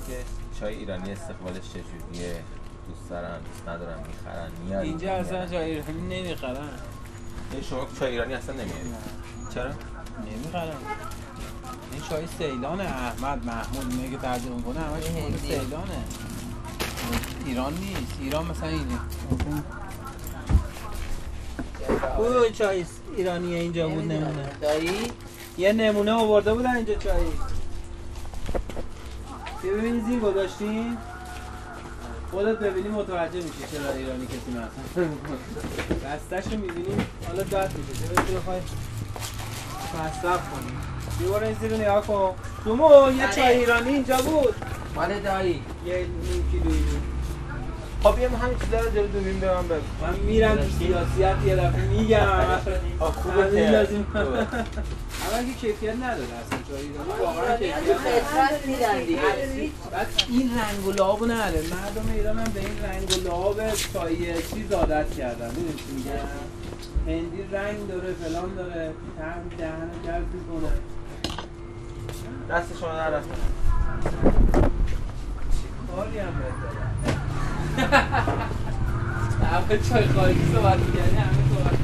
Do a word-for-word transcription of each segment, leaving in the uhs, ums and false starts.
که چای ایرانی استقبالش چجوریه؟ دوست دارن، دوست ندارن، میخرن، میارن؟ اینجا اصلا چای ایرانی نمیخرن. این شما چای ایرانی اصلا نمیاری؟ چرا؟ نمیخرن. این چای سیلانه، احمد محمود اینه که ترجمه کنه همش مال سیلانه، ایران نیست. ایران مثلا اینه. او چای ایرانی اینجا بود نمونه. دایی یه نمونه آورده بودن اینجا چای. بیا ببینید زیر گذاشتیم. خودت ببینی متوجه میشی چرا ایرانی کسی مصرف نمی‌کنه. دستاشو می‌بینی حالا داد میشه. چرا تو بخوای مصرف کنی؟ بیا برو این زیر نگاه کن. دومو یه چای ایرانی اینجا بود. مال دایی. یه نیم کیلو اینو. خب بیام همین چیزا رو جلو دوربین به من بگو. من میرم تو سیاسیت یه دفعه میگم. آ خوبه که لازم. اما اگه کیفیت نداره اصلا چای ایرانی واقعا کیفیت خدمت میدن دیگه. بعد این رنگ و لعابو نداره. مردم ایران هم به این رنگ و لعاب چای چیز عادت کردن. میدونی چی میگم؟ هندی رنگ داره، فلان داره، طعم دهن جذب میکنه. دست شما در رفت. کاری هم بهت دارم. همه چای خاکی صحبت می‌کنی، همه صحبت.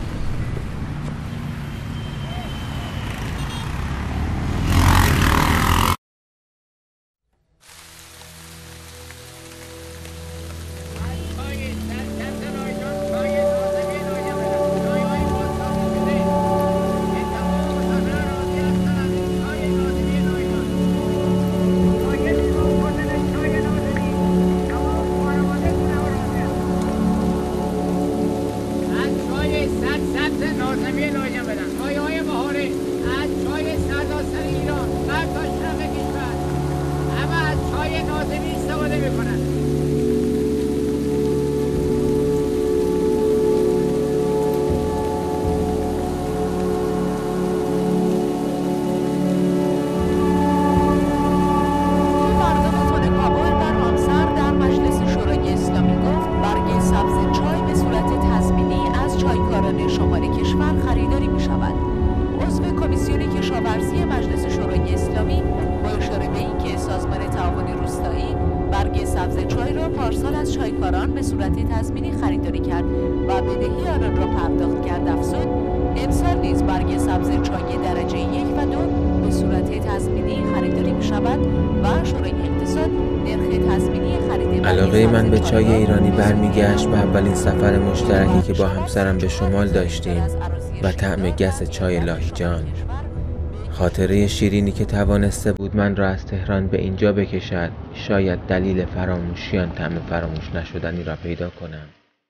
علاقه من به چای ایرانی برمیگشت به اولین سفر مشترکی که با همسرم به شمال داشتیم و طعم گس چای لاهیجان. خاطره شیرینی که توانسته بود من را از تهران به اینجا بکشد. شاید دلیل فراموشیان طعم فراموش نشدنی را پیدا کنم.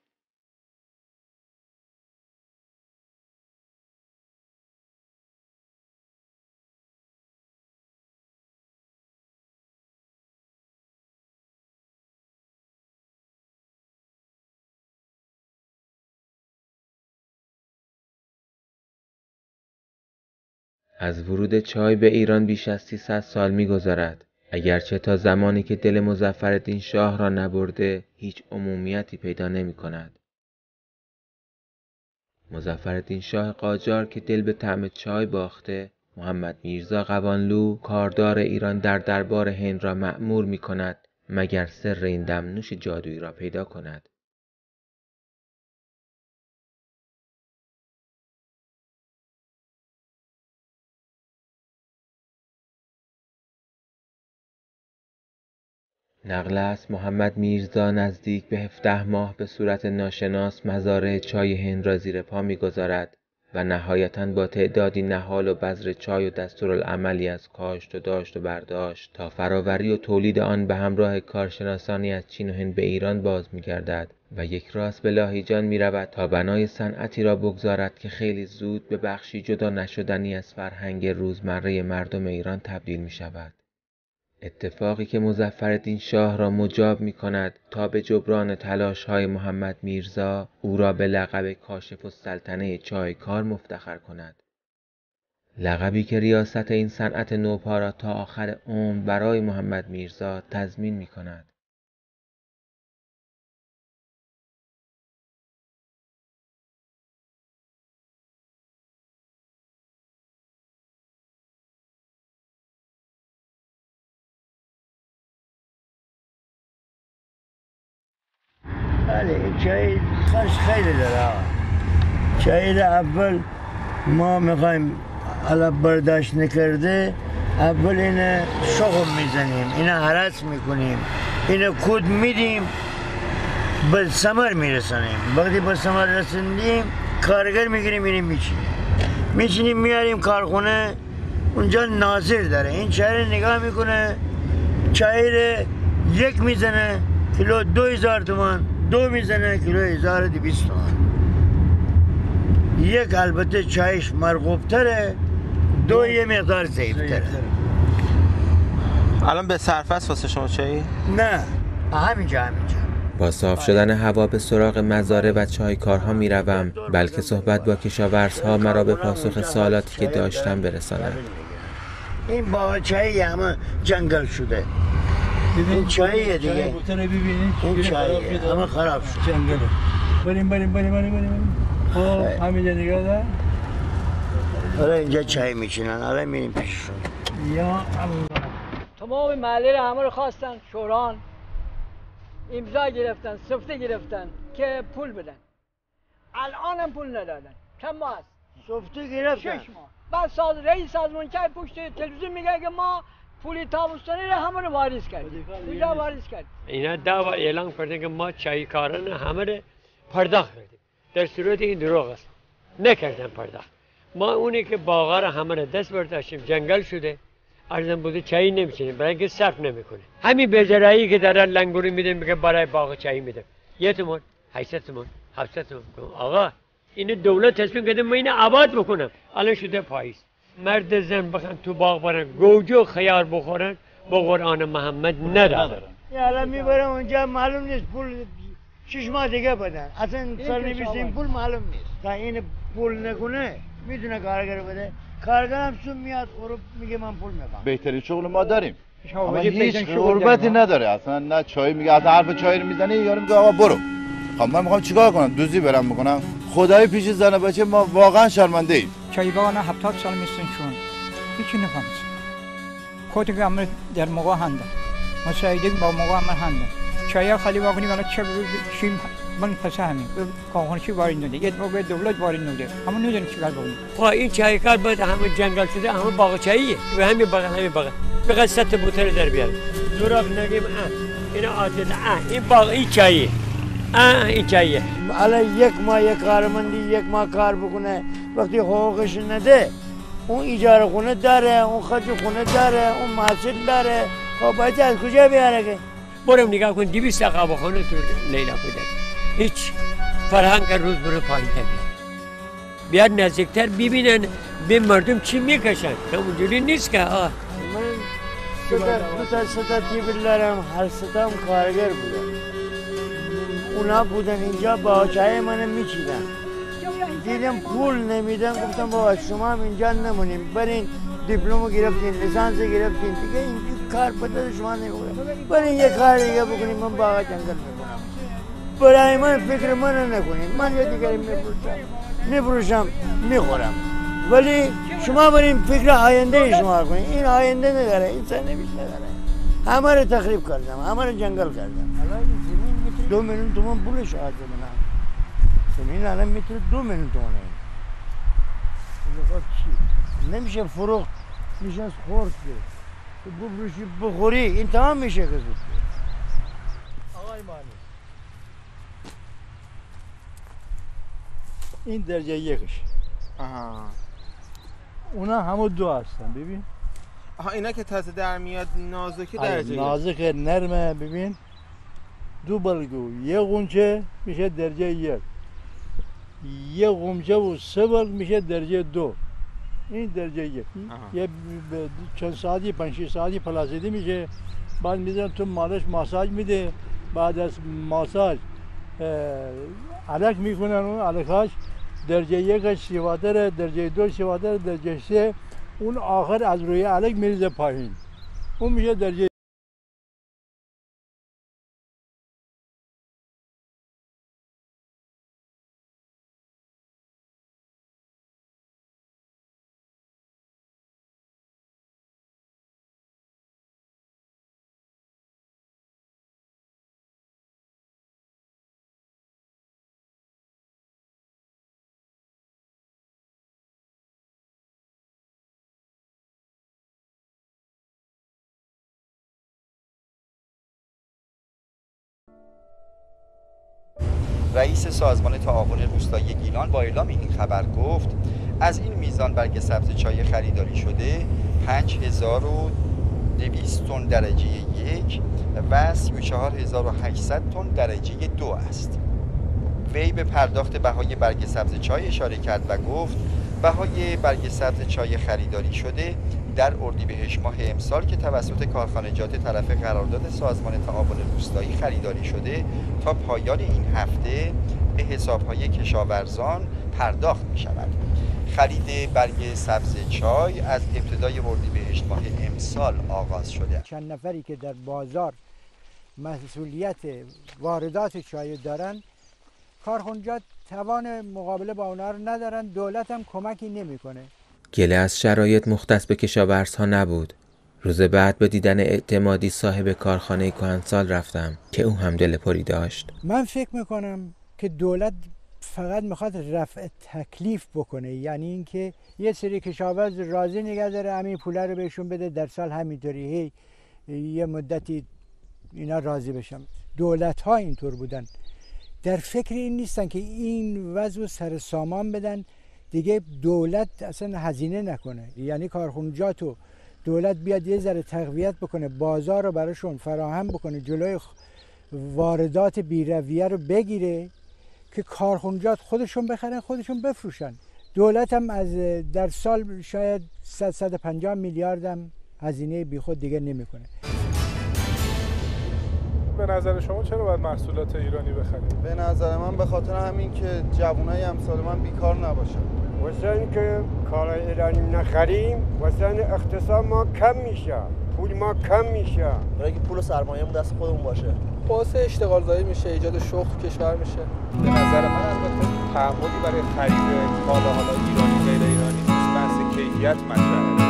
از ورود چای به ایران بیش از سیصد سال می‌گذرد، اگرچه تا زمانی که دل مظفرالدین شاه را نبرده هیچ عمومیتی پیدا نمی‌کند. مظفرالدین شاه قاجار که دل به طعم چای باخته، محمد میرزا قوانلو کاردار ایران در دربار هند را مأمور می‌کند مگر سر این دمنوش جادویی را پیدا کند. نقل است محمد میرزا نزدیک به هفده ماه به صورت ناشناس مزارع چای هند را زیر پا می‌گذارد و نهایتاً با تعدادی نهال و بذر چای و دستورالعملی از کاشت و داشت و برداشت تا فراوری و تولید آن به همراه کارشناسانی از چین و هند به ایران باز می‌گردد و یک راست به لاهیجان می‌رود تا بنای صنعتی را بگذارد که خیلی زود به بخشی جدا نشدنی از فرهنگ روزمره مردم ایران تبدیل می‌شود. اتفاقی که مظفرالدین شاه را مجاب می کند تا به جبران تلاش‌های محمد میرزا او را به لقب کاشف السلطنه چایکار مفتخر کند. لقبی که ریاست این صنعت نوپا را تا آخر عمر برای محمد میرزا تضمین می کند. بله چای خش خیلی داره آقا. چای را اول ما میخوایم حالا برداشت نکرده اول اینه شغل میزنیم اینه حرس میکنیم اینه کود میدیم به ثمر میرسانیم وقتی به ثمر رسندیم کارگر میگیریم اینه میچینیم میچینیم میاریم کارخونه اونجا ناظر داره این چای نگاه میکنه چای را یک میزنه کیلو دو هزار تومان دو میزنه کیلو هزار دویست تومان یک البته چایش مرغوب تره دو یه مقدار ضعیف تره الان به صرفه است واسه شما چایی؟ نه همینجا همینجا با صاف شدن هوا به سراغ مزارع و چایکارها می روم بلکه صحبت با کشاورزها مرا به پاسخ سوالاتی که داشتم برسانند. این با چایی همه جنگل شده این چاییه دیگه این چاییه همه خراب شد جنگله بریم بریم بریم بریم بریم خب همینجا نگاه ده حالا اینجا چای میچینن حالا میریم پیششون یا الله تمام محله رو همه رو خواستن شوران امضا گرفتن سفته گرفتن که پول بدن الان هم پول ندادن چند ماه است سفته گرفتن شش ماه بعد ساز رئیس سازمانچه پشت تلویزیون میگه که ما پول تابستانی رو همه رو واریز کردیم کجا واریز کردیم اینا دعوا اعلام کردن که ما چایکاران همه رو پرداخت کردیم در صورتی این دروغ است نکردن پرداخت ما اونی که باغا رو همه رو دست برداشتیم جنگل شده ارزم بوده چایی نمیچینیم برای اینکه صرف نمیکنه همین بجرایی که دارن لنگوری میده میگه برای باغ چایی میده یه تومن هشتصد تومن هفتصد تومن آقا این دولت تصمیم کرده من اینو آباد بکنم الان شده پاییز مرد زن بخن تو باغ برن گوجه خیار بخورن با قرآن محمد ندارن الان میبرم اونجا معلوم نیست پول شش ماه دیگه بدن اصلا سرنوشت پول معلوم نیست تا این پول نکنه میتونه کارگر بده کارگرم سون میاد خروب میگه من پول میخوام بهترین شغل ما داریم اما هیچ غربتی نداره اصلا نه چای میگه اصلا حرف چای رو میزنی یارو میگه آقا برو خب من میخوام چیکار کنم دوزی برم بکنم خدای پیش زن بچه ما واقعا شرمنده ایم چای باغانا هفتاد سال میستن چون هیچی نفهمید خودت که امر در موقع هنده مساعده با موقع امر هنده چای خالی واقعی ولی چه شیم من پسه همین کارخانه‌ای وارد نده یه موقع دولت وارد نده اما نمیدونم چیکار بکنیم خب این چایکار باید همه جنگل شده همه باغ چاییه و همین باغ همین باغ فقط ست بوتل در بیاریم زوراب نگیم اه اینا عادت اه این باغ این چاییه اه این چاییه الان یک ماه یک کارمندی یک ماه کار بکنه وقتی حقوقش نده اون اجاره خونه داره اون خرج خونه داره اون محصول داره خب باید از کجا بیاره که برم نگاه کن دویست عقب خونه تو لیلا بوده هیچ فرهنگ روز برو پایین تر بیاد نزدیکتر ببینن به مردم چی میکشن همونجوری نیست که آه من دو تا ستا تیبل دارم هر ستام کارگر بودن اونا بودن اینجا با چای من میچیدن دیدم پول نمیدن گفتم بابا شما هم اینجا نمونیم برین دیپلمو گرفتین لیسانس گرفتین دیگه این کار پدر شما نمیکنم برین یه کار دیگه بکنیم من باغ جنگل میکنم برای من فکر من نکنین من یه دیگری میفروشم میفروشم میخورم ولی شما برین فکر آینده شما کنین این آینده نداره این سرنوشت نداره همه رو تخریب کردم همه رو جنگل کردم دو میلیون تومان پولش آده منم زمین الان میتونه دو میلیون تومانه چی؟ نمیشه فروخت میشه خورد که بفروشی بخوری این تمام میشه که زود آقای مانی این درجه یکش آها اونا همه دو هستن ببین آها اینا که تازه در میاد نازکی آره، درجه نازک نرمه ببین دو برگو یه غنچه میشه درجه یک یه غنچه و سه برگ میشه درجه دو این درجه یک یه چند ساعتی پنج شش ساعتی پلاسیدی میشه بعد میذارن تو مالش ماساژ میده بعد از ماساژ علک میکنن اون علکاش درجه یک شیوادره درجه دو شیوادره درجه سه اون آخر از روی علک میریزه پایین اون میشه درجه رئیس سازمان تعاون روستایی گیلان با اعلام این خبر گفت از این میزان برگ سبز چای خریداری شده پنج هزار و دویست تن درجه یک و سی و چهار هزار و هشتصد تن درجه دو است. وی به پرداخت بهای برگ سبز چای اشاره کرد و گفت بهای برگ سبز چای خریداری شده در اردیبهشت ماه امسال که توسط کارخانجات طرف قرارداد سازمان تعاون روستایی خریداری شده تا پایان این هفته به حساب‌های کشاورزان پرداخت می‌شود. خرید برگ سبز چای از ابتدای اردیبهشت ماه امسال آغاز شده. چند نفری که در بازار مسئولیت واردات چای دارن، کارخانجات توان مقابله با اونها رو ندارن، دولت هم کمکی نمیکنه. گله از شرایط مختص به کشاورزها نبود. روز بعد به دیدن اعتمادی صاحب کارخانه کهنسال رفتم که او هم دل پری داشت. من فکر میکنم که دولت فقط میخواد رفع تکلیف بکنه، یعنی اینکه یه سری کشاورز راضی نگه داره، همین پوله رو بهشون بده، در سال همینطوری هی یه مدتی اینا راضی بشن. دولت ها اینطور بودن، در فکر این نیستن که این وضع رو سر سامان بدن، دیگه دولت اصلا هزینه نکنه، یعنی کارخانجات و دولت بیاد یه ذره تقویت بکنه، بازار رو براشون فراهم بکنه، جلوی واردات بی‌رویه رو بگیره که کارخانجات خودشون بخرن خودشون بفروشن. دولت هم از در سال شاید صد تا صد و پنجاه میلیارد هم هزینه بیخود دیگه نمیکنه. به نظر شما چرا باید محصولات ایرانی بخریم؟ به نظر من به خاطر همین که جوانای امثال من بیکار نباشن. واسه اینکه کالای ایرانی نخریم واسه اقتصاد ما کم میشه، پول ما کم میشه. برای اینکه پول و سرمایه‌مون دست خودمون باشه. باعث اشتغال زایی میشه، ایجاد شغل کشور میشه. به نظر من البته تعهدی برای خرید کالا حالا ایرانی غیر ایرانی نیست، بحث کیفیت مطرحه.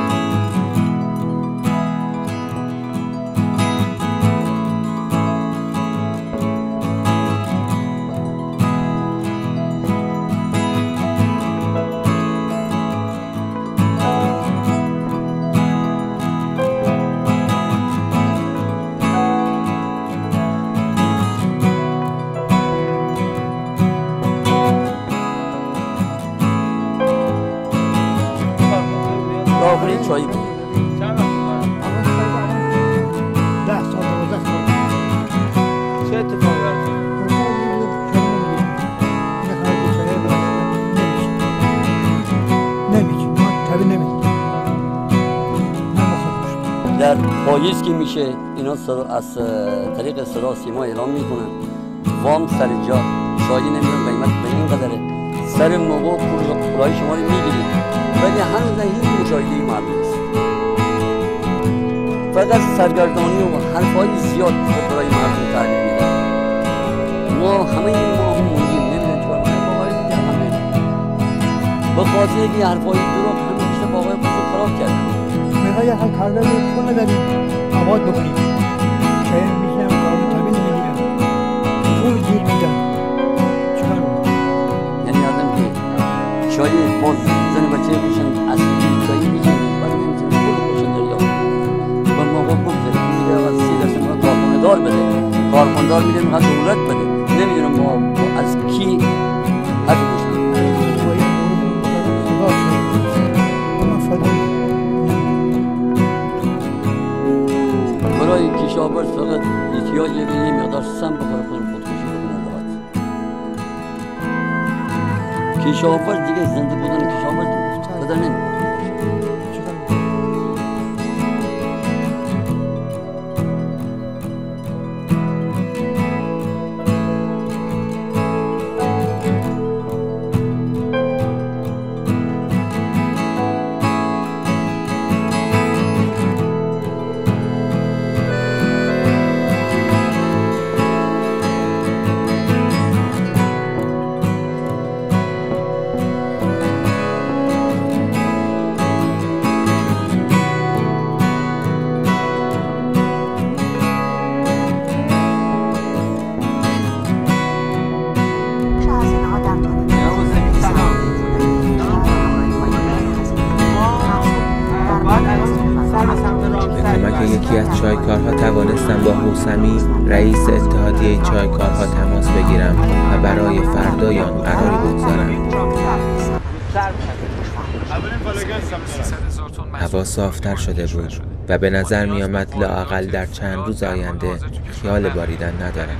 چایی بود. چند وقت ده سال دوازده سال. چه اتفاقی برد؟ نمیشه ما طبیعی نمیشه. در پاییز که میشه اینا از طریق صدا سیما اعلام میکنن وام سر جا شایی نمیدون قیمت به این قدره، سر موقع پولای شما رو میگیرید ولی هنوز هیچ مشاهده‌ای معلوم نیست. فقط سرگردانی و حرفای زیاد برای مردم تعلیم میدن. ما همه این ما هم موندیم نمیدونم چیکار کنیم، با آقای دیگه همه به خاطر اینکه حرفای دروغ همه بیشتر با آقای خودشون خراب کردن. میخوای یه حال کارگر رو پول نداریم آباد بکنیم، شاید میشنم کارو طبیعی نمیگیرم، پول گیر میدم، چیکار کنیم؟ یعنی آدم که شاید باز زن بچه بشن اصلی شاید میگیریم برای نمیتونم پول باشن دریا و موقع پول داریم میگه از سی درصد ما کارخانه دار بده، کارخانه دار میده میخواد دولت بده، نمیدونم ما از کی حرف گوش برای کشاورز فقط احتیاج به یه مقدار سم بخوره خودش خودکشی بکنه راحت. کشاورز دیگه زنده بودن کشاورز قدر نمیکنه. رئیس اتحادیه چایکارها تماس بگیرم و برای فردای آن قراری بگذارم. هوا صافتر شده بود و به نظر می آمد لااقل در چند روز آینده خیال باریدن ندارم.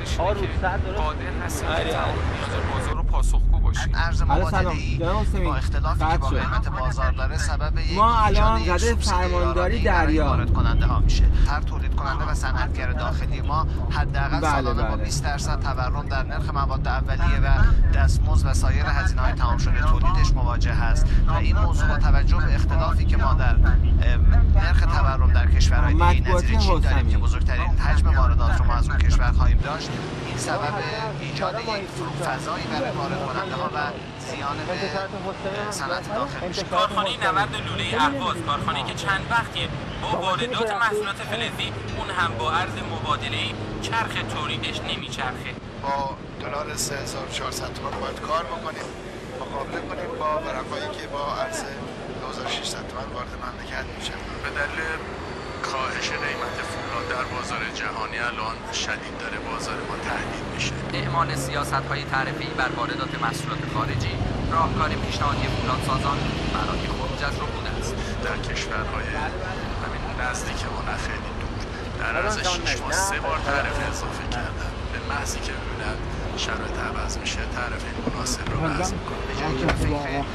ارز مبادله‌ای با اختلافی که با قیمت بازار داره سبب یک ما الان ایجاد رده فرمانداری دریا وارد کننده ها میشه. هر تولید کننده و صنعتگر داخلی ما حداقل بله سالانه با بله. بیست درصد تورم در نرخ مواد اولیه و دستمزد و سایر هزینه‌های تمام شده تولیدش مواجه است و این موضوع با توجه به اختلافی که ما در نرخ تورم در کشورهای دیگه نظیر چین داریم که بزرگترین حجم واردات رو ما از اون کشور خواهیم داشت، این سبب ایجاد یک فضایی برای وارد کننده ها و زیان به صنعت داخل میشه. کارخانه نورد لوله اهواز، کارخانه‌ای که چند وقتیه با واردات محصولات فلزی اون هم با ارز مبادله‌ای چرخ تولیدش نمیچرخه. با دلار سه هزار و چهارصد تومان باید کار بکنیم، مقابله کنیم با ورقایی که با ارز دو هزار و ششصد تومان وارد مملکت میشه. به دلیل کاهش قیمت فولاد در بازار جهانی الان شدید داره بازار ما تهدید میشه. اعمال سیاست‌های تعرفه‌ای بر واردات محصولات خارجی راهکار پیشنهادی فولادسازان برای خروج از رکود است. در کشورهای همین نزدیک ما نه خیلی دور در عرض شش ماه سه بار تعرفه اضافه کردن. به محضی که ببینن شرایط عوض میشه تعرفه مناسب رو وضع میکنن.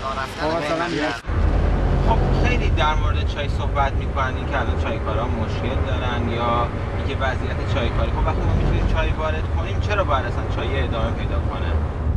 خب خیلی در مورد چای صحبت میکنن، این که الان چایکارها مشکل دارن یا اینکه وضعیت چایکاری، خب وقتی ما میتونیم چای وارد کنیم چرا باید اصلا چای ادامه پیدا کنه؟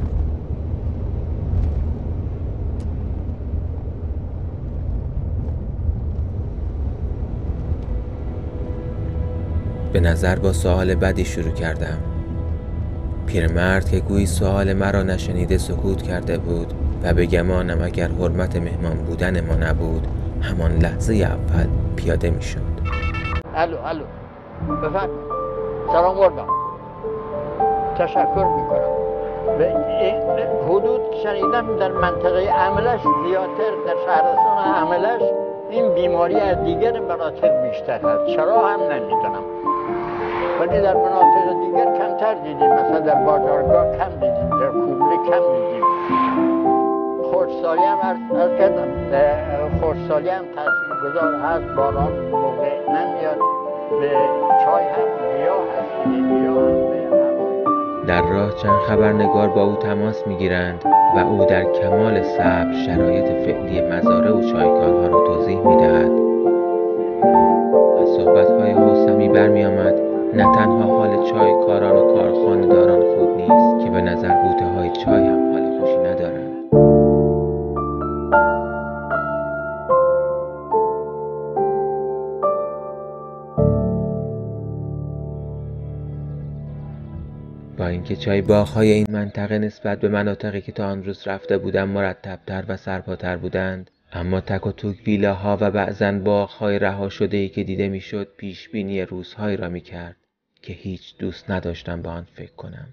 به نظر با سوال بدی شروع کردم. پیرمرد که گویی سوال مرا نشنیده سکوت کرده بود و به گمانم اگر حرمت مهمان بودن ما نبود همان لحظه اول پیاده می شد. الو الو بفرمایید. سلام قربان، تشکر میکنم. به حدود شنیدم در منطقه عملش زیادتر، در شهرستان عملش این بیماری از دیگر مناطق بیشتر هست، چرا هم نمیدونم، ولی در مناطق دیگر کمتر دیدیم. مثلا در بازارگاه کم دیدیم، در کوبله کم دیدیم. خردسالی هم عرض کردم، خردسالی هم تاثیرگذار هست. باران موقع نمیاد، به چای هم گیاه هست، گیاه هم به در راه چند خبرنگار با او تماس میگیرند و او در کمال صبر شرایط فعلی مزارع و چایکارها را توضیح میدهد. از صحبت‌های حسمی برمی آمد نه تنها حال چایکاران و کارخانه‌داران خوب نیست که به نظر بوته‌های چای هم حال خوشی ندارند. با اینکه چای باغ‌های این منطقه نسبت به مناطقی که تا آن روز رفته بودم مرتب‌تر و سرپاتر بودند، اما تک و توک ویلاها و بعضاً باغ‌های رها شده‌ای که دیده میشد پیش بینی روزهایی را می‌کرد که هیچ دوست نداشتم به آن فکر کنم.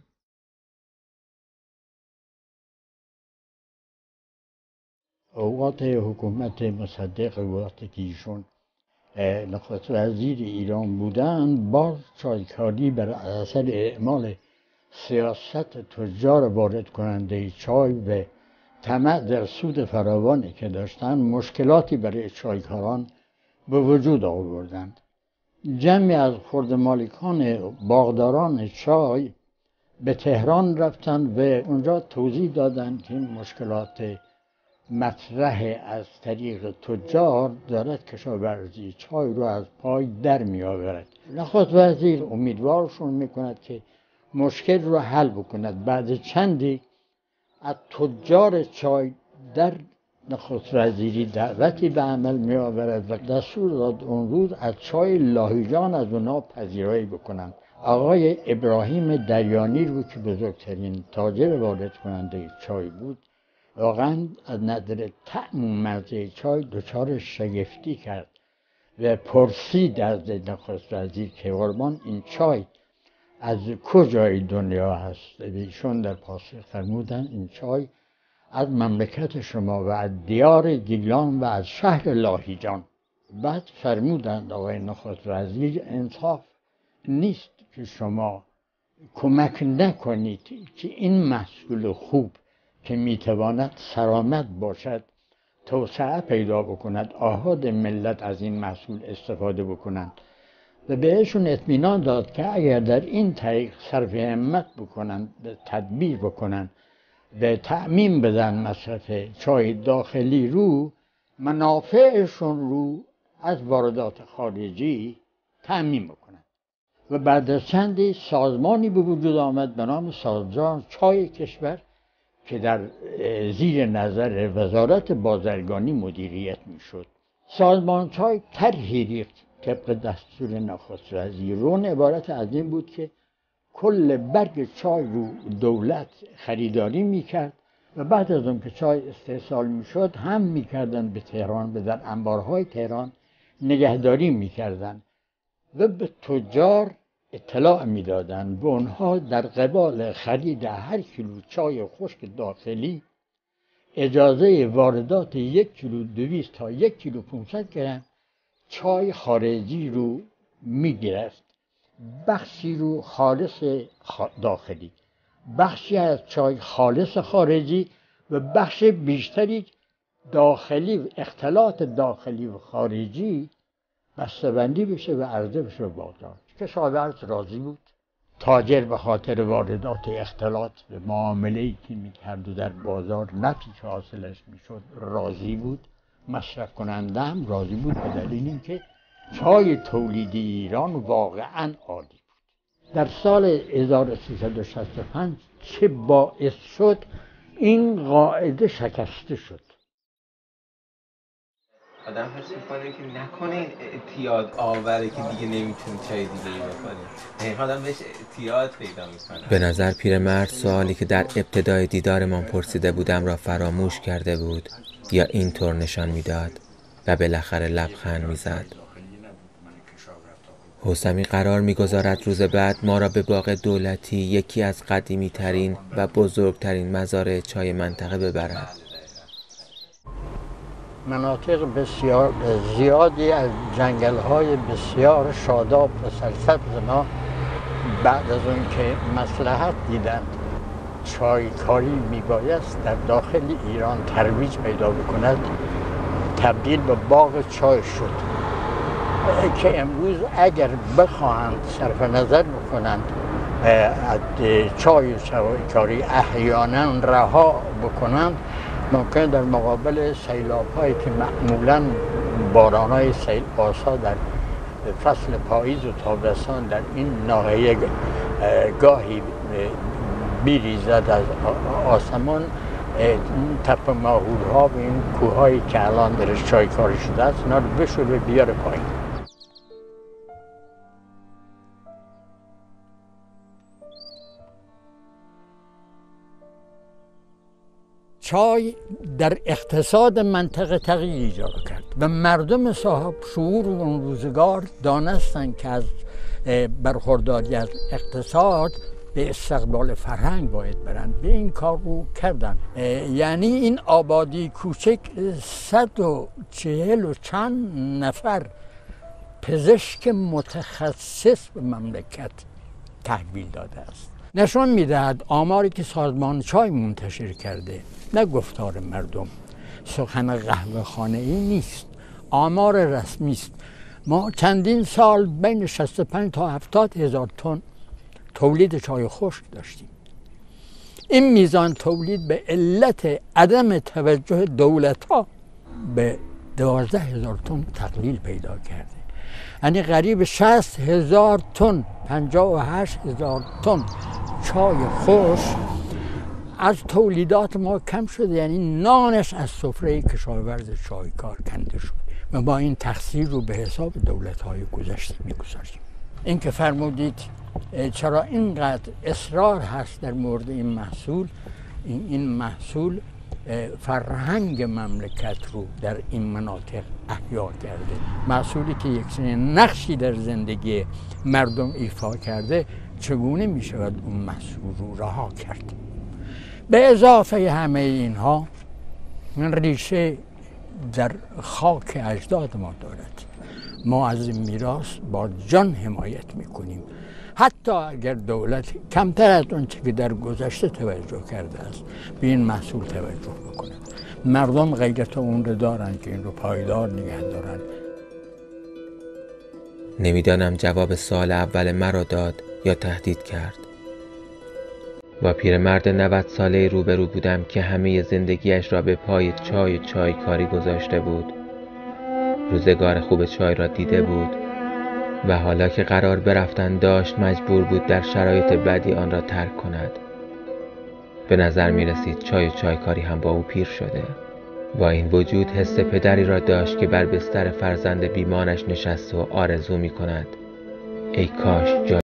اوقات حکومت مصدق، وقتی که ایشون نخست وزیر ایران بودند، باز چایکاری بر اثر اعمال سیاست تجار وارد کننده چای و طمع در سود فراوانی که داشتند مشکلاتی برای چایکاران به وجود آوردند. جمعی از خردمالکان باغداران چای به تهران رفتند و اونجا توضیح دادند که این مشکلات مطرح از طریق تجار دارد کشاورزی چای رو از پای در می آورد. نخست وزیر امیدوارشون میکند که مشکل رو حل بکند. بعد چندی از تجار چای در نخست وزیری دعوتی به عمل می آورد و دستور داد اون روز از چای لاهیجان از اونا پذیرایی بکنند. آقای ابراهیم دریانی رو که بزرگترین تاجر وارد کننده چای بود، واقعا از نظر طعم و مزه چای دچار شگفتی کرد و پرسید از نخست وزیر که قربان این چای از کجای دنیا هست؟ ایشون در پاسخ فرمودن این چای از مملکت شما و از دیار گیلان و از شهر لاهیجان. بعد فرمودند آقای نخست وزیر انصاف نیست که شما کمک نکنید که این محصول خوب که میتواند سرآمد باشد توسعه پیدا بکند، آحاد ملت از این محصول استفاده بکنند و بهشون اطمینان داد که اگر در این طریق صرف همت بکنند، تدبیر بکنند، به تأمین بدن مصرف چای داخلی رو، منافعشون رو از واردات خارجی تأمین بکنند. و بعد از چندی سازمانی به وجود آمد به نام سازمان چای کشور که در زیر نظر وزارت بازرگانی مدیریت میشد. سازمان چای طرحی ریخت طبق دستور نخست وزیر. اون عبارت از این بود که کل برگ چای رو دولت خریداری میکرد و بعد از اون که چای استحصال میشد هم میکردن به تهران، به در انبارهای تهران نگهداری میکردن و به تجار اطلاع میدادن و اونها در قبال خرید هر کیلو چای خشک داخلی اجازه واردات یک کیلو دویست تا یک کیلو پانصد گرم چای خارجی رو میگرفت. بخشی رو خالص داخلی، بخشی از چای خالص خارجی و بخش بیشتری داخلی، اختلاط داخلی و خارجی بسته‌بندی بشه و عرضه بشه به بازار. کشاورز راضی بود، تاجر به خاطر واردات اختلاط به معامله‌ای که می‌کرد و در بازار نفعی که حاصلش میشد راضی بود، مصرف کننده هم راضی بود به دلیل اینکه چای تولیدی ایران واقعاً عالی بود. در سال هزار و سیصد و شصت و پنج چه باعث شد این قاعده شکسته شد؟ آدم حس میکنه که نکنه این اعتیاد آوره که دیگه نمیتونه چای دیگه ای بکنه. این آدم بهش اعتیاد پیدا میکنه. به نظر پیرمرد سوالی که در ابتدای دیدارمان پرسیده بودم را فراموش کرده بود یا اینطور نشان میداد و بالاخره لبخند میزد. حسمی قرار میگذارد روز بعد ما را به باغ دولتی، یکی از قدیمی ترین و بزرگترین مزارع چای منطقه ببرد. مناطق بسیار زیادی از جنگل‌های بسیار شاداب و سرسبز ما بعد از اون که مصلحت دیدند چای کاری میبایست در داخل ایران ترویج پیدا بکند، تبدیل به باغ چای شد که امروز اگر بخواهند صرف نظر بکنند از چای و چایکاری احیانا رها بکنند، ممکن در مقابل سیلاب هایی که معمولا باران های سیل آسا در فصل پاییز و تابستان در این ناحیه گاهی بیریزد از آسمان، تپه ماهور ها و این کوه هایی که الان درش چایکاری شده است اینا رو بشوره بیاره پایین. چای در اقتصاد منطقه تغییر ایجاد کرد و مردم صاحب شعور اون روزگار دانستند که از برخورداری از اقتصاد به استقبال فرهنگ باید برند. به این کار رو کردن. یعنی این آبادی کوچک صد و چهل و چند نفر پزشک متخصص به مملکت تحویل داده است. نشان میدهد آماری که سازمان چای منتشر کرده نه گفتار مردم، سخن قهوه خانه ای نیست، آمار رسمی است. ما چندین سال بین شصت و پنج تا هفتاد هزار تن تولید چای خشک داشتیم. این میزان تولید به علت عدم توجه دولت ها به دوازده هزار تن تقلیل پیدا کرده. یعنی قریب شصت هزار تن، پنجاه و هشت هزار تن چای خشک از تولیدات ما کم شده. یعنی نانش از سفره کشاورز چایکار کنده شد و ما این تقصیر رو به حساب دولت‌های گذشته می‌گذاریم. این که فرمودید چرا اینقدر اصرار هست در مورد این محصول، این, این محصول فرهنگ مملکت رو در این مناطق احیا کرده. محصولی که یک چنین نقشی در زندگی مردم ایفا کرده، چگونه می شود اون محصول رو رها کرد؟ به اضافه همه اینها ریشه در خاک اجداد ما دارد. ما از این میراث با جان حمایت میکنیم. حتی اگر دولت کمتر از اون چه که در گذشته توجه کرده است به این محصول توجه بکنه. مردم غیرت اون رو دارن که این رو پایدار نگه دارن. نمیدانم جواب سال اول مرا داد یا تهدید کرد. با پیرمرد نود ساله روبرو بودم که همه زندگیش را به پای چای و چایکاری گذاشته بود. روزگار خوب چای را دیده بود و حالا که قرار برفتن داشت مجبور بود در شرایط بدی آن را ترک کند. به نظر می رسید چای و چایکاری هم با او پیر شده. با این وجود حس پدری را داشت که بر بستر فرزند بیمارش نشسته و آرزو می کند ای کاش جای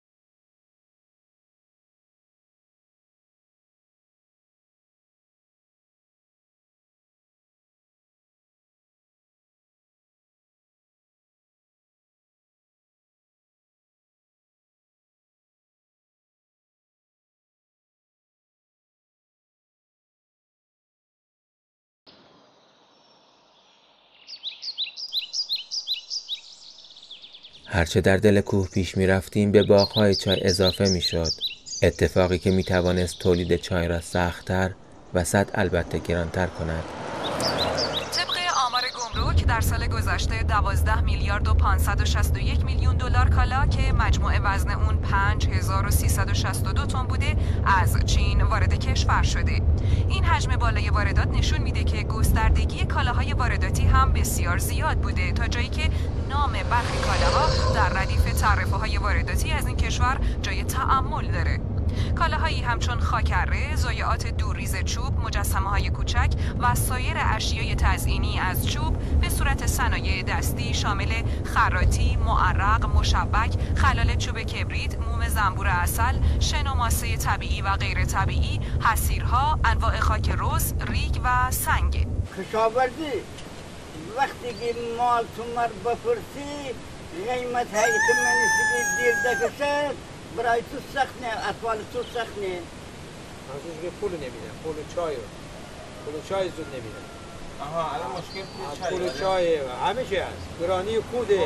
هرچه در دل کوه پیش می رفتیم به باغ‌های چای اضافه می شد. اتفاقی که می توانست تولید چای را سخت‌تر و صد البته گرانتر کند. طبق آمار گمرک در سال گذشته دوازده میلیارد و پانصد و شصت و یک میلیون دلار کالا که مجموع وزن اون پنج هزار و سیصد و شصت و دو تن بوده از چین وارد کشور شده. این حجم بالای واردات نشون میده که گستردگی کالاهای وارداتی هم بسیار زیاد بوده تا جایی که نام برخی کالاها در ردیف تعرفه‌های وارداتی از این کشور جای تأمل داره. کالاهایی همچون خاکره، ضایعات دورریز چوب، مجسمه‌های کوچک و سایر اشیای تزئینی از چوب به صورت صنایع دستی شامل خراطی، معرق، مشبک، خلال چوب کبریت، موم زنبور عسل، شن و ماسه طبیعی و غیر طبیعی، حصیرها، انواع خاک رز، ریگ و سنگ. کشاورزی وقتی که مال تو مر بپرسی قیمت هایی که منیسی دیر دکشد برای تو سخت نه، اطفال تو سخت نه. منظورش که پول نمیدن، پول چای رو پول چای زود نمیدن. آها الان مشکل پول چای پول چای همه چی هست، گرانی و کوده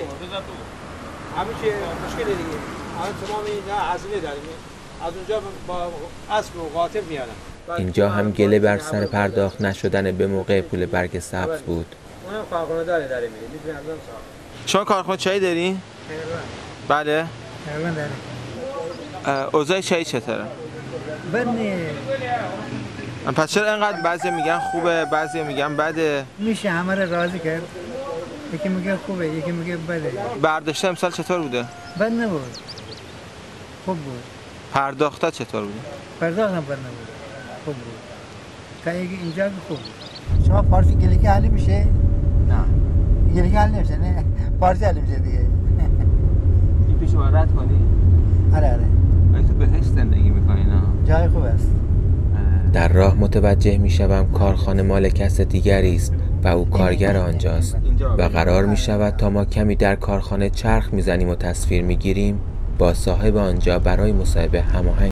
همه چی مشکل دیگه. الان تمام این نه هزینه داریم، از اونجا با اسب و قاطر میارن. اینجا هم گله بر سر پرداخت نشدن به موقع پول برگ سبز بود. اونم کارخونه داره داره میره میتونی از اون ساخت. شما کارخونه چای داری؟ بله. تقریبا داره. اوضاع چای چطوره؟ بد نیست. پس چرا اینقدر بعضی میگن خوبه بعضی میگن بده؟ میشه همه رو راضی کرد. یکی میگه خوبه یکی میگه بده. برداشت امسال چطور بوده؟ بد نبود. خوب بود. پرداخت چطور بوده؟ پرداخت هم بد نبود. خوب بود. تا اینجا خوب بود. شما فارسی گلی که حلی میشه؟ نه. گلی که حل نمیشه نه. فارسی حلی میشه دیگه. این پیش باید رد کنی؟ آره آره. ولی تو بهش زندگی میکنی نه؟ جای خوب است. در راه متوجه میشوم کارخانه مال کس دیگری است و او کارگر آنجاست و قرار میشود تا ما کمی در کارخانه چرخ میزنیم و تصویر میگیریم با صاحب آنجا برای مصاحبه هماهنگ.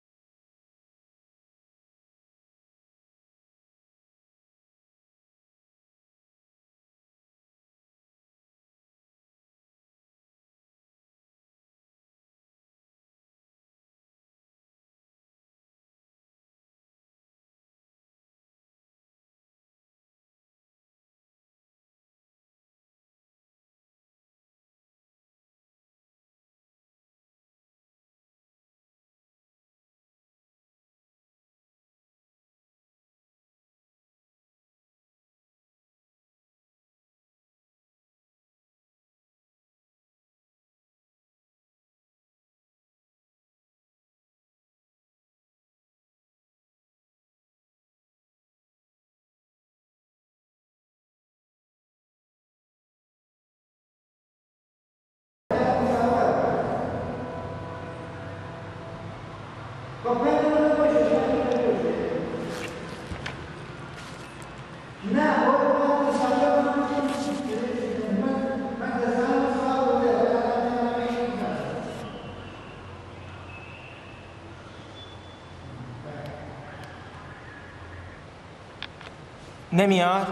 نمیاد؟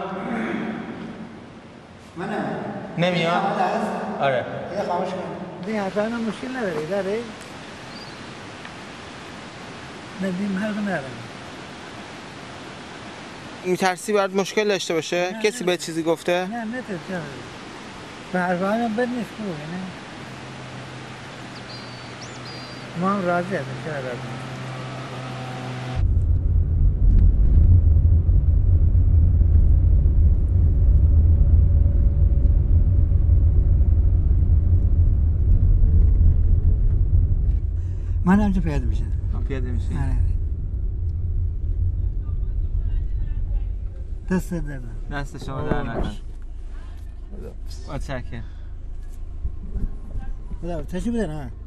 منم نمیاد؟ آره یه خاموش کن. این حرفا مشکل نداره داره؟ نه بیم حق ندارم. میترسی باید مشکل داشته باشه؟ نه کسی نه. به چیزی گفته؟ نه نه ترسم. پرواز هم بد نیست خوبه نه. ما هم راضی هستیم چرا راضی نیست. من همچه پیاده میشم. پیاده میشی؟ آره. دست در دست شما در نکن. متشکرم. خدا تشریف بدن ها.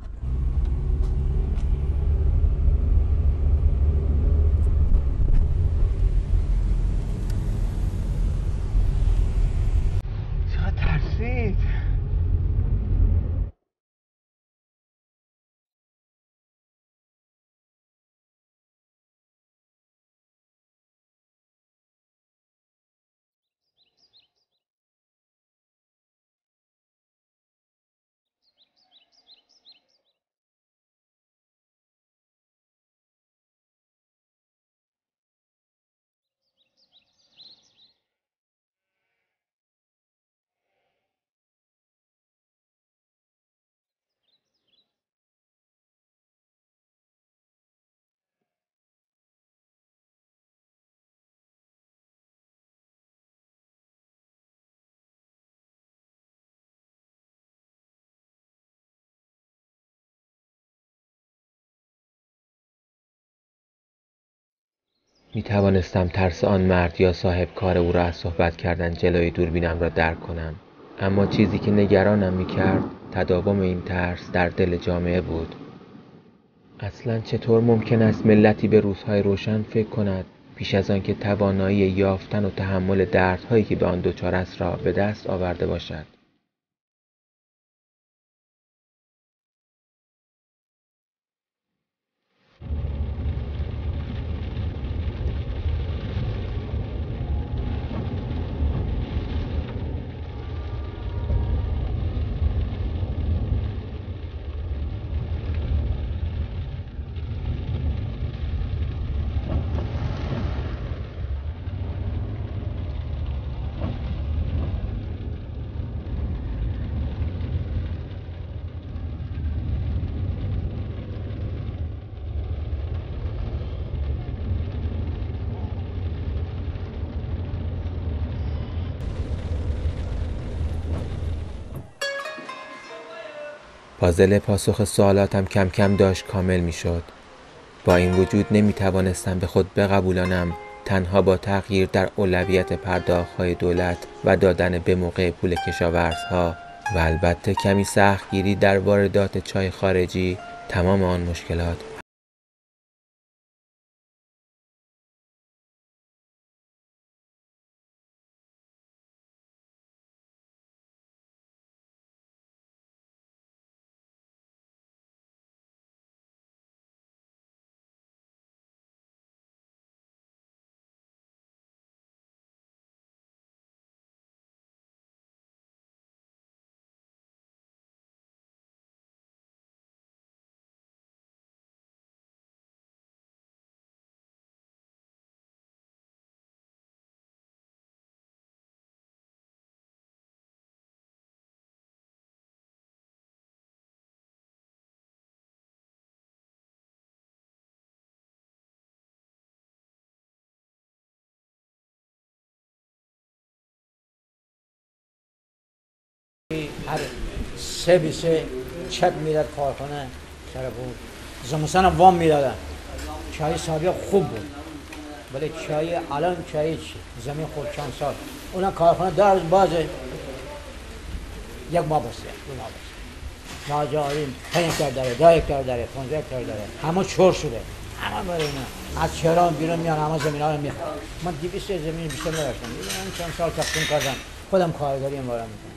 چقدر ترسید. می توانستم ترس آن مرد یا صاحب کار او را از صحبت کردن جلوی دوربینم را درک کنم، اما چیزی که نگرانم می کرد تداوم این ترس در دل جامعه بود. اصلا چطور ممکن است ملتی به روزهای روشن فکر کند پیش از آن که توانایی یافتن و تحمل دردهایی که به آن دچار است را به دست آورده باشد؟ پازل پاسخ سوالاتم کم کم داشت کامل می شد. با این وجود نمی توانستم به خود بقبولانم تنها با تغییر در اولویت پرداخت‌های دولت و دادن به موقع پول کشاورزها و البته کمی سختگیری در واردات چای خارجی تمام آن مشکلات هر سه بی سه چک میداد کارخانه سر بود زمستان وام میدادن. چای سابق خوب بود ولی چای الان چای چی زمین خود چند سال اون کارخانه در بازه یک ماه بسته دو ماه بسته ناجاریم پنج هکتار داره ده هکتار داره پانزده هکتار داره همه چور شده همه برای اینا از شهران بیرون میان همه زمین ها رو میخواد. من دویست زمین بیشتر نداشتم من چند سال تقسیم کردم خودم کارگری این بارم میکنم.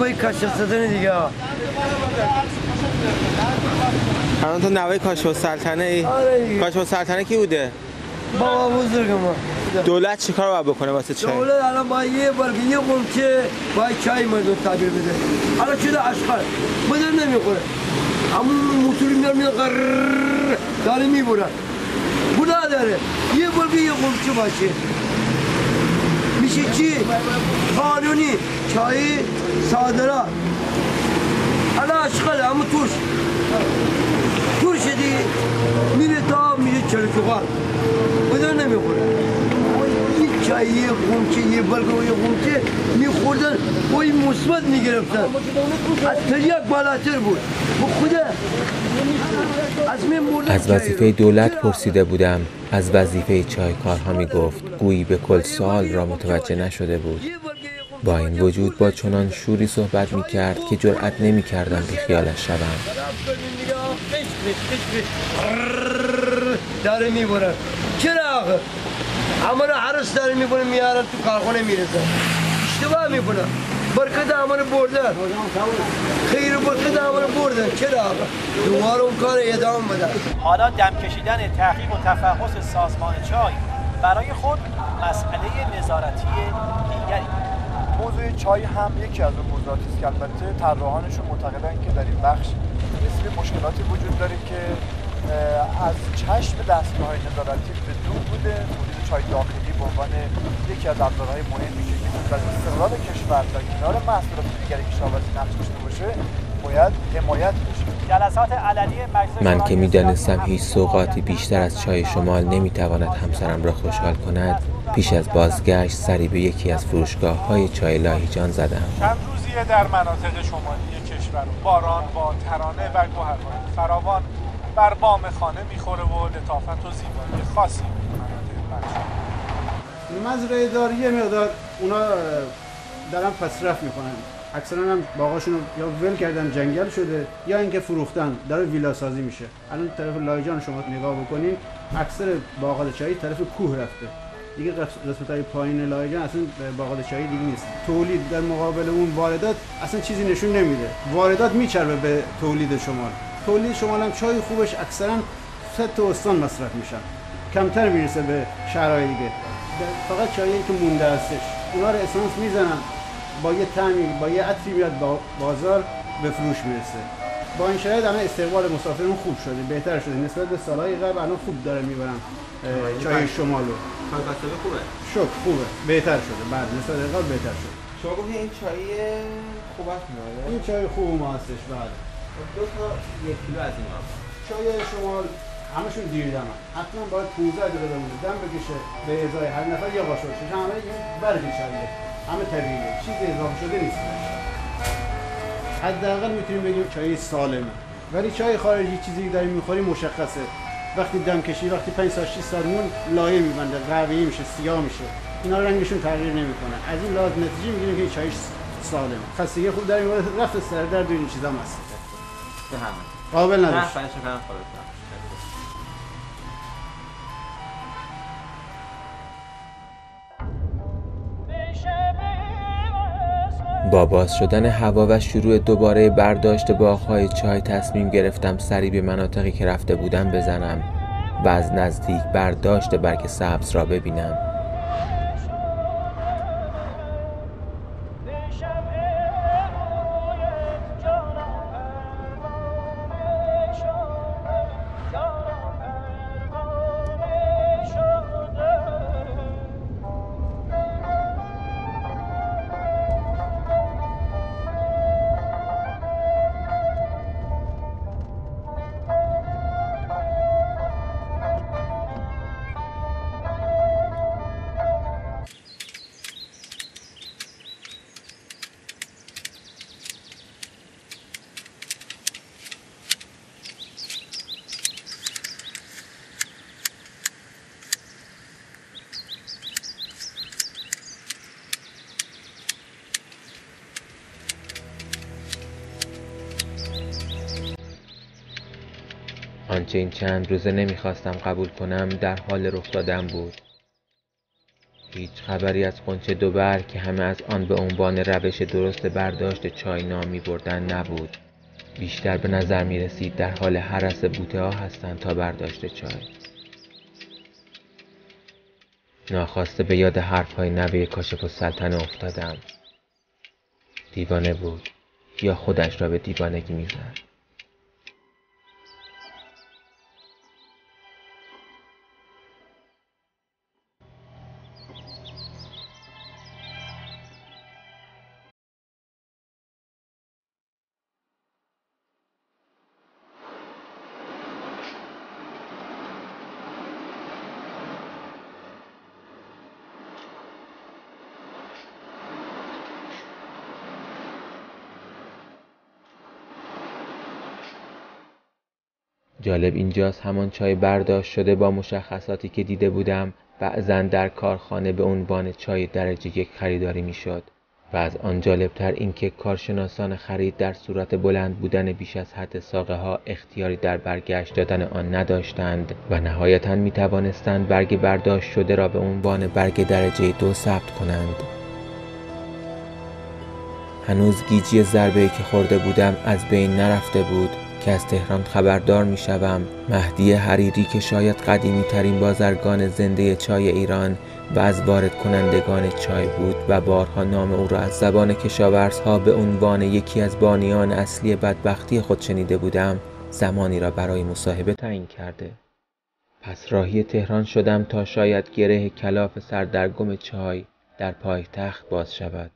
پای کاشف سلطنه دیگه. الان تو نوای کاشف سلطنه ای؟ آره دیگه. کاشف سلطنه کی بوده؟ بابا بزرگ ما. دولت چیکار باید بکنه واسه چای؟ دولت الان باید یه بلکه یه قمچه باید چای مردم تعبیر بده. الان شده اشغال بدن نمیخوره. همون موتوری میاد میاد قررررر داره میبرن. بودا داره. یه بلکه یه قمچه باشه. میشه چی؟ قانونی چای صادرات. الان اشغال همون توش. توش دیگه میره تا میره چلکوغان. بدن نمیخوره. یک چای یه قمچه یه بلکه و یه قمچه میخوردن وی مثبت میگرفتن. از تریاک بالاتر بود. خدا از وظیفه دولت پرسیده بودم، از وظیفه چایکارها می گفت، گویی به کل سوال را متوجه نشده بود. با این وجود با چنان شوری صحبت می کرد که جرأت نمی کردم بی خیالش شدم. داره می برن چرا آخه؟ همه را حرس داره می برن میارن تو کارخانه می رسن. اشتباه می کنن. برکت همه را بردن. خیر برکت همه را بردن. چرا آقا؟ دوباره اون کار ادامه بدن. حالا دم کشیدن تحقیق و تفحص سازمان چای برای خود مسئله نظارتی دیگری. موضوع چای هم یکی از اون موضوعاتی است که البته طراحانشون معتقدن که در این بخش یه سری مشکلاتی وجود داره که از چشم دستگاه‌های نظارتی به دور بوده. تولید چای داخلی به عنوان یکی از ابزارهای مهمی که در استقلال کشور در کنار محصولات دیگری کشاورزی نقش داشته باشه باید حمایت بشه. جلسات علنی مجلس من که می‌دانستم هیچ سوغاتی بیشتر از چای شمال نمی‌تواند همسرم را خوشحال کند، پیش از بازگشت سری به یکی از فروشگاه‌های چای لاهیجان زدم. چند روزیه در مناطق شمالی کشور باران با ترانه و گوهرهای فراوان بر بام خانه میخوره و لطافت و زیبایی خاصی مزرعه داری یه مقدار اونا دارن پسرفت میکنن. اکثرا هم باغاشون یا ول کردن جنگل شده یا اینکه فروختن، داره ویلا سازی میشه. الان طرف لایجان شما نگاه بکنین اکثر باغات چایی طرف کوه رفته. دیگه قسمت‌های پایین لایجان اصلا باغات چایی دیگه نیست. تولید در مقابل اون واردات اصلا چیزی نشون نمیده. واردات میچربه به تولید شمال. تولید شمال هم چای خوبش اکثرا سه تا استان مصرف میشن. کمتر میرسه به شهرهای دیگه. فقط چایی که مونده هستش. اونا رو اسانس میزنن. با یه طعمی با یه عطری میاد با بازار به فروش میرسه. با این شرایط الان استقبال مسافرون خوب شده، بهتر شده نسبت به سالهای قبل. الان خوب داره میبرن چای شمالو. کارکاسبه خوبه. شک خوبه، بهتر شده. بعد نسبت به قبل بهتر شده. شما گفتین این چای خوب است میاد. این چای خوب ما هستش. بعد دو تا یک کیلو از اینا. چای شمال همشون دیر دمن. حتما باید پانزده دقیقه بمونه دم بکشه به ازای هر نفر یه قاشق. همه این برگ چایه. همه طبیعیه. چیزی اضافه شده نیست. حداقل میتونیم بگیم چای سالمه. ولی چای خارجی چیزی که داریم میخوریم مشخصه. وقتی دم کشی وقتی پنج ساعت شش ساعت مون لایه میبنده، قهوه‌ای میشه، سیاه میشه. اینا رنگشون تغییر نمیکنه. از این لحاظ نتیجه میگیریم که چای سالمه. خستگی خوب داریم، رفت سردرد و این چیزا هم هست. به همه. قابل نداره. نه، شکرم خالص. با باز شدن هوا و شروع دوباره برداشت باغ‌های چای تصمیم گرفتم سری به مناطقی که رفته بودم بزنم و از نزدیک برداشت برگ سبز را ببینم. آنچه این چند روزه نمیخواستم قبول کنم در حال رخ دادن بود. هیچ خبری از غنچه دوبر که همه از آن به عنوان روش درست برداشت چای نام می بردن نبود. بیشتر به نظر می رسید در حال هرس بوته ها هستند تا برداشت چای. ناخواسته به یاد حرفهای نوه کاشف السلطنه افتادم. دیوانه بود یا خودش را به دیوانگی می زد. جالب اینجاست همان چای برداشت شده با مشخصاتی که دیده بودم بعضن در کارخانه به عنوان چای درجه یک خریداری میشد و از آن جالبتر اینکه کارشناسان خرید در صورت بلند بودن بیش از حد ساقه ها اختیاری در برگشت دادن آن نداشتند و نهایتاً می توانستند برگ برداشت شده را به عنوان برگ درجه دو ثبت کنند. هنوز گیجی ضربه‌ای که خورده بودم از بین نرفته بود که از تهران خبردار می شوم مهدی حریری که شاید قدیمی ترین بازرگان زنده چای ایران و از وارد کنندگان چای بود و بارها نام او را از زبان کشاورزها به عنوان یکی از بانیان اصلی بدبختی خود شنیده بودم، زمانی را برای مصاحبه تعیین کرده. پس راهی تهران شدم تا شاید گره کلاف سردرگم چای در پایتخت باز شود.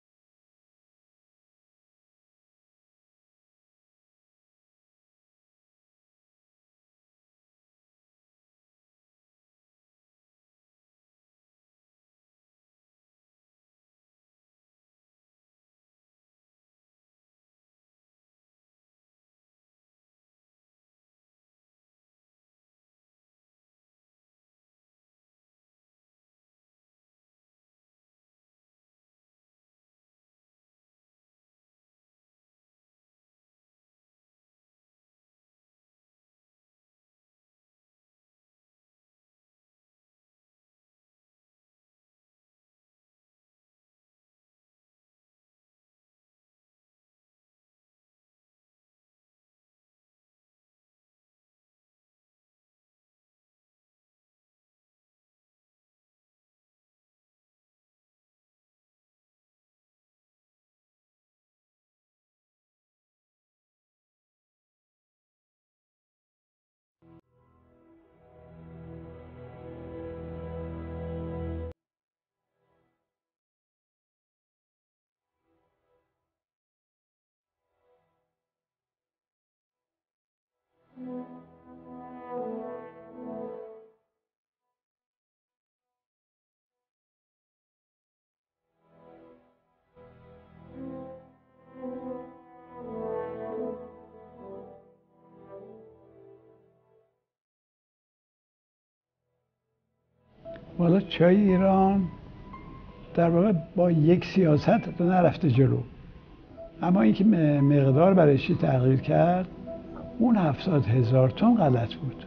والا چای ایران در واقع با یک سیاست نرفته جلو، اما اینکه مقدار برای چی تغییر کرد، اون هفتاد هزار تن غلط بود.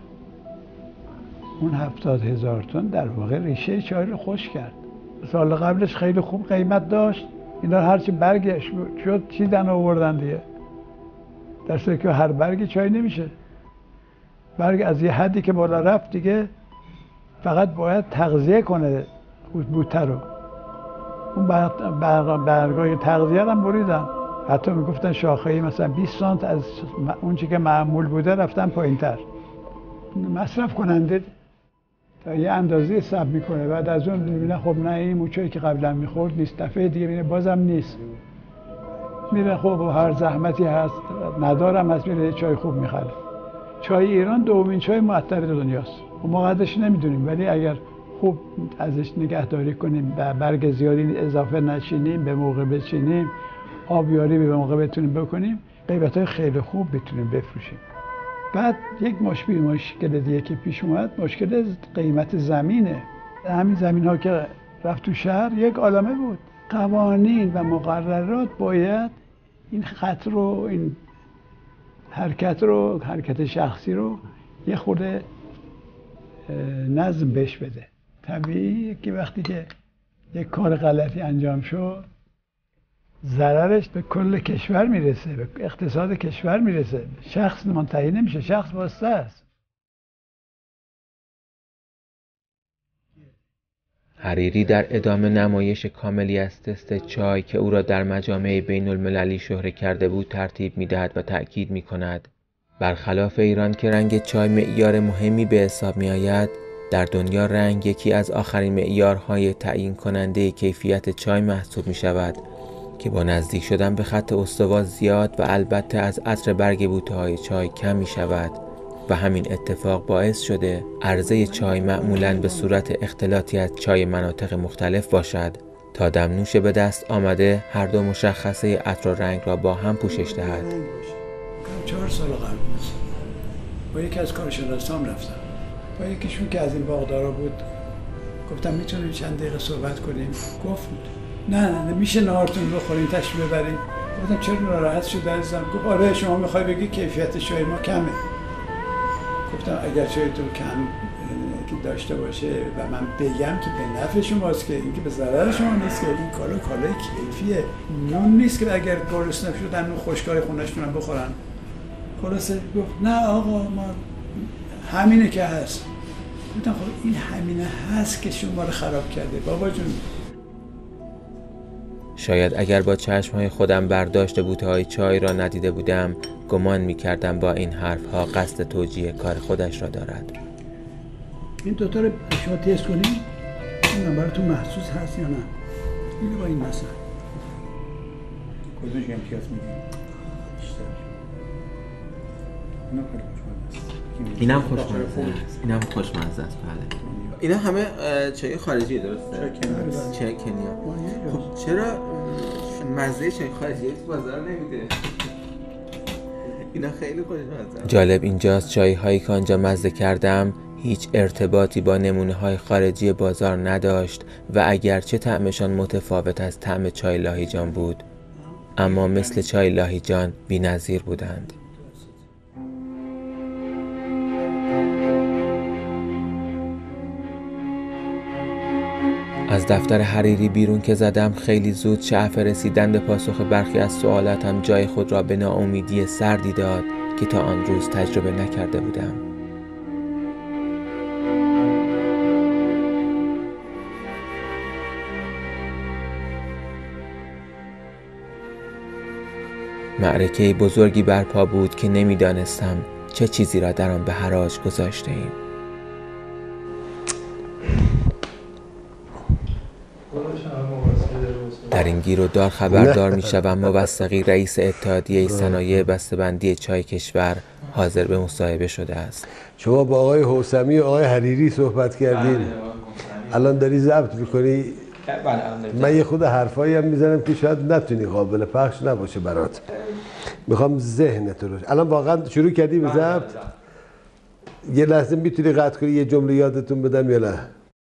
اون هفتاد هزار تن در واقع ریشه چای رو خشک کرد. سال قبلش خیلی خوب قیمت داشت، اینا هرچی برگش شد چیدن آوردن دیگه، در صورتی که هر برگ چای نمیشه. برگ از یه حدی که بالا رفت دیگه فقط باید تغذیه کنه بوته رو. اون برگای تغذیه هم بریدن، حتی میگفتن شاخه‌ای مثلا بیست سانت از اون چی که معمول بوده رفتن پایین‌تر. مصرف کننده تا یه اندازه حساب میکنه، بعد از اون میبینه خب نه این موچایی که قبلا میخورد نیست، دفعه دیگه میبینه بازم نیست، میره خب هر زحمتی هست ندارم هست میره چای خوب میخره. چای ایران دومین چای معطر دنیاست. ما قدرش نمیدونیم، ولی اگر خوب ازش نگهداری کنیم و برگ زیادی اضافه نشینیم، به موقع بچینیم، آبیاری به موقع بتونیم بکنیم، قیمت‌های خیلی خوب بتونیم بفروشیم. بعد یک مشکل مشکل دیگه که پیش اومد، مشکل قیمت زمینه. همین زمین ها که رفت تو شهر یک عالمه بود. قوانین و مقررات باید این خط رو، این حرکت رو، حرکت شخصی رو یه خورده نظم بهش بده. طبیعیه که وقتی که یک کار غلطی انجام شد ضررش به کل کشور میرسه، به اقتصاد کشور میرسه. شخص منتهی نمیشه، شخص واسطه است. حریری در ادامه نمایش کاملی از تست چای که او را در مجامع بین المللی شهره کرده بود ترتیب می‌دهد و تأکید می‌کند برخلاف ایران که رنگ چای معیار مهمی به حساب می‌آید، در دنیا رنگ یکی از آخرین معیارهای تعیین کننده کیفیت چای محسوب می‌شود که با نزدیک شدن به خط استوا زیاد و البته از عطر برگ بوته‌های چای کم می‌شود و همین اتفاق باعث شده عرضه چای معمولاً به صورت اختلاطی از چای مناطق مختلف باشد تا دمنوش به دست آمده هر دو مشخصه عطر و رنگ را با هم پوشش دهد. چهار سال قبل با یکی از کارشناسان رفتم، با یکیشون که از این باغدارا بود، گفتم میتونیم چند دقیقه صحبت کنیم؟ گفت نه نه میشه نهارتون بخورین تشریف ببرین. گفتم چرا ناراحت شد عزیزم؟ گفت آره شما میخوای بگی کیفیت چای ما کمه. گفتم اگر چایتون کم که داشته باشه و من بگم که به نفع شماست، که این که به ضرر شما نیست، که این کالا کالای کیفیه، نون نیست که اگر گرسنه شدن اون خشکای خونه‌شون هم بخورن. خلاصه گفت نه آقا ما همینه که هست. گفتم خب این همینه هست که شما رو خراب کرده بابا جون. شاید اگر با چشمهای خودم برداشت بوته‌های چای را ندیده بودم، گمان می‌کردم با این حرف‌ها قصد توجیه کار خودش را دارد. این دوتا رو شما تست کنیم این براتون محسوس هست یا نه. اینو با این مثلا کدومش امتیاز میدیم؟ اینم خوشمزه است. اینم خوشمزه است. بله. اینا همه چای خارجی درسته؟ چای کنیا. خب چرا مزه چای خارجی تو بازار نمیده؟ اینا خیلی خوشمزه. جالب اینجاست چای هایی که آنجا مزه کردم هیچ ارتباطی با نمونه های خارجی بازار نداشت و اگرچه طعمشان متفاوت از طعم چای لاهیجان بود، اما مثل چای لاهیجان بی‌نظیر بودند. از دفتر حریری بیرون که زدم خیلی زود شعف رسیدن به پاسخ برخی از سوالاتم جای خود را به ناامیدی سردی داد که تا آن روز تجربه نکرده بودم. معرکه بزرگی برپا بود که نمیدانستم چه چیزی را در آن به حراج گذاشته ایم. در این گیر و دار خبردار می شوم موثقی رئیس اتحادیه صنایع بسته‌بندی چای کشور حاضر به مصاحبه شده است. شما با آقای حوسمی و آقای حریری صحبت کردین، الان داری ضبط میکنی. من یه خود حرفایی هم میزنم که شاید نتونی قابل پخش نباشه برات. میخوام ذهنت رو الان واقعا شروع کردی به ضبط. یه لحظه میتونی قطع کنی یه جمله یادتون بدم یا نه؟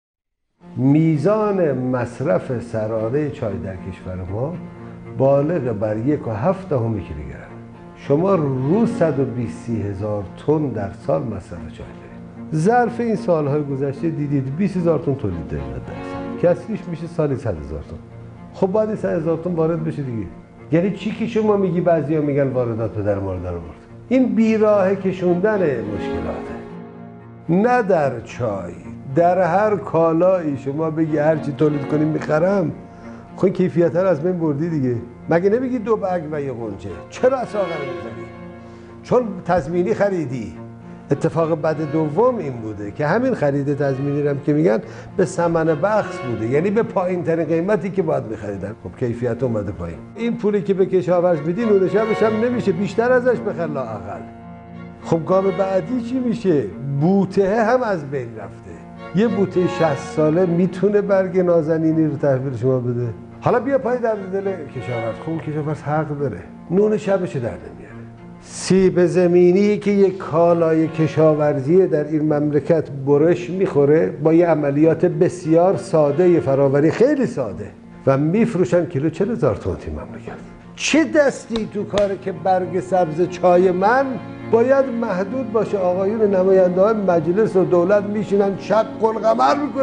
میزان مصرف سراره چای در کشور ما بالغ بر یک و هفت دهم کیلوگرم. شما روز صد و بیست هزار تن در سال مصرف چای دارید. ظرف این سالهای گذشته دیدید بیست هزار تن تولید دارید در سال. کسریش میشه سالی صد هزار تن. خب باید صد هزار تن وارد بشه دیگه. یعنی چی که شما میگی بعضیا میگن واردات به در مورد در آورد. این بیراه کشوندن مشکلاته. نه در چای، در هر کالایی شما بگی هر چی تولید کنیم میخرم، خب کیفیت رو از من بردی دیگه. مگه نمیگی دو برگ و یه غنچه؟ چرا ساغر میزنی؟ چون تضمینی خریدی. اتفاق بد دوم این بوده که همین خرید تضمینی رو که میگن به ثمن بخس بوده، یعنی به پایین ترین قیمتی که باید میخریدن. خب کیفیت اومده پایین. این پولی که به کشاورز میدی نون شبش هم نمیشه، بیشتر ازش بخر لااقل. خب گام بعدی چی میشه؟ بوته هم از بین رفته. یه بوته شصت ساله میتونه برگ نازنینی رو تحویل شما بده؟ حالا بیا پای در دل کشاورز. خب کشاورز حق داره، نون شبش در نمیاره. سیب زمینی که یک کالای کشاورزی در این مملکت برش میخوره با یه عملیات بسیار ساده، یه فراوری خیلی ساده و میفروشن کیلو چهل هزار تومان این مملکت. چه دستی تو کاره که برگ سبز چای من باید محدود باشه؟ آقایون نماینده های مجلس و دولت میشینن شق القمر میکنن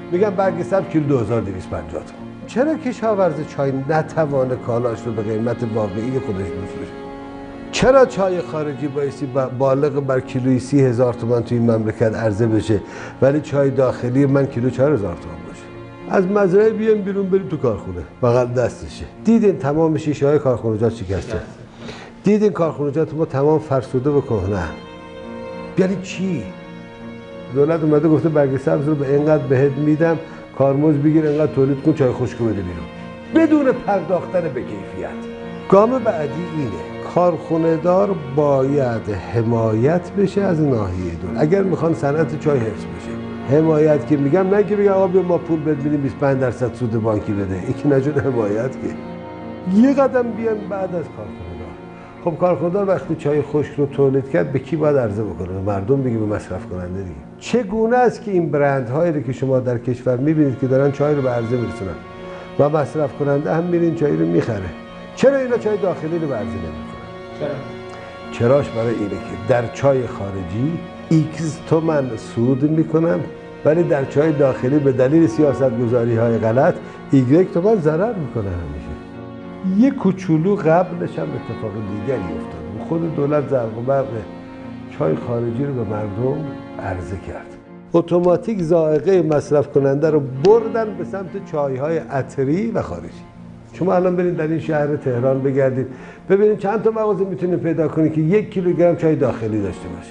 میگن برگ سبز کیلو دو هزار و دویست و پنجاه تومان. چرا کشاورز چای نتوانه کالاش رو به قیمت واقعی خودش بفروشه؟ چرا چای خارجی بایستی بالغ بر کیلوی سی هزار تومان توی این مملکت عرضه بشه ولی چای داخلی من کیلو چهار هزار تومان باشه؟ از مزرعه بیایم بیرون بریم تو کارخونه بغل دستشه. دیدین تمام شیشه های کارخونجات شکسته. دیدین کارخونجات ما تمام فرسوده و کهنه. یعنی چی؟ دولت اومده گفته برگ سبز رو به اینقدر بهت میدم، کارمزد بگیر اینقدر تولید کن، چای خشک بده بیرون بدون پرداختن به کیفیت. گام بعدی اینه، کارخونه دار باید حمایت بشه از ناحیه دولت اگر میخوان صنعت چای حفظ بشه. حمایت که میگم نه که بگم آقا بیا ما پول بد میدیم بیست و پنج درصد سود بانکی بده، این که نجور حمایت که یه قدم بیان بعد از کارخونه دار. خب کارخونه دار وقتی چای خشک رو تولید کرد به کی باید عرضه بکنه؟ به مردم دیگه، به مصرف کننده دیگه. چگونه است که این برندهایی رو که شما در کشور میبینید که دارن چای رو به عرضه میرسونن و مصرف کننده هم میرین چای رو میخره، چرا اینا چای داخلی رو به عرضه نمیکنن؟ چرا؟ چراش برای اینه که در چای خارجی ایکس تومن سود میکنن ولی در چای داخلی به دلیل سیاست گذاری های غلط ایگرگ تومن ضرر میکنه همیشه. یه کوچولو قبلش هم اتفاق دیگری افتاد. خود دولت زرق و برق چای خارجی رو به مردم عرضه کرد. اتوماتیک ذائقه مصرف کننده رو بردن به سمت چای‌های عطری و خارجی. شما الان برید در این شهر تهران بگردید ببینید چند تا مغازه میتونید پیدا کنید که یک کیلوگرم چای داخلی داشته باشه.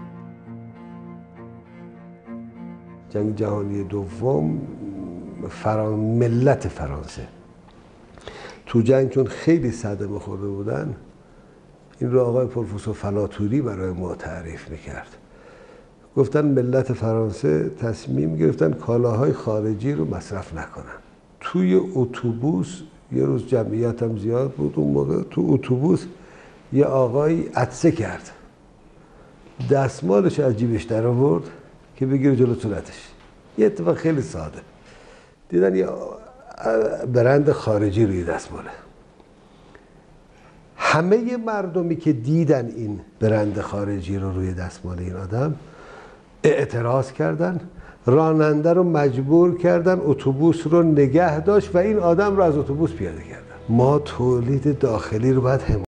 جنگ جهانی دوم فران ملت فرانسه تو جنگ چون خیلی صدمه خورده بودن، این رو آقای پروفسور فلاتوری برای ما تعریف میکرد. گفتن ملت فرانسه تصمیم گرفتن کالاهای خارجی رو مصرف نکنن. توی اتوبوس یه روز جمعیت هم زیاد بود اون موقع، تو اتوبوس یه آقای عطسه کرد، دستمالش از جیبش در آورد که بگیره جلو صورتش. یه اتفاق خیلی ساده، دیدن یه برند خارجی روی دستماله. همه مردمی که دیدن این برند خارجی رو روی دستمال این آدم اعتراض کردن، راننده رو مجبور کردن اتوبوس رو نگه داشت و این آدم رو از اتوبوس پیاده کردن. ما تولید داخلی رو باید حمایت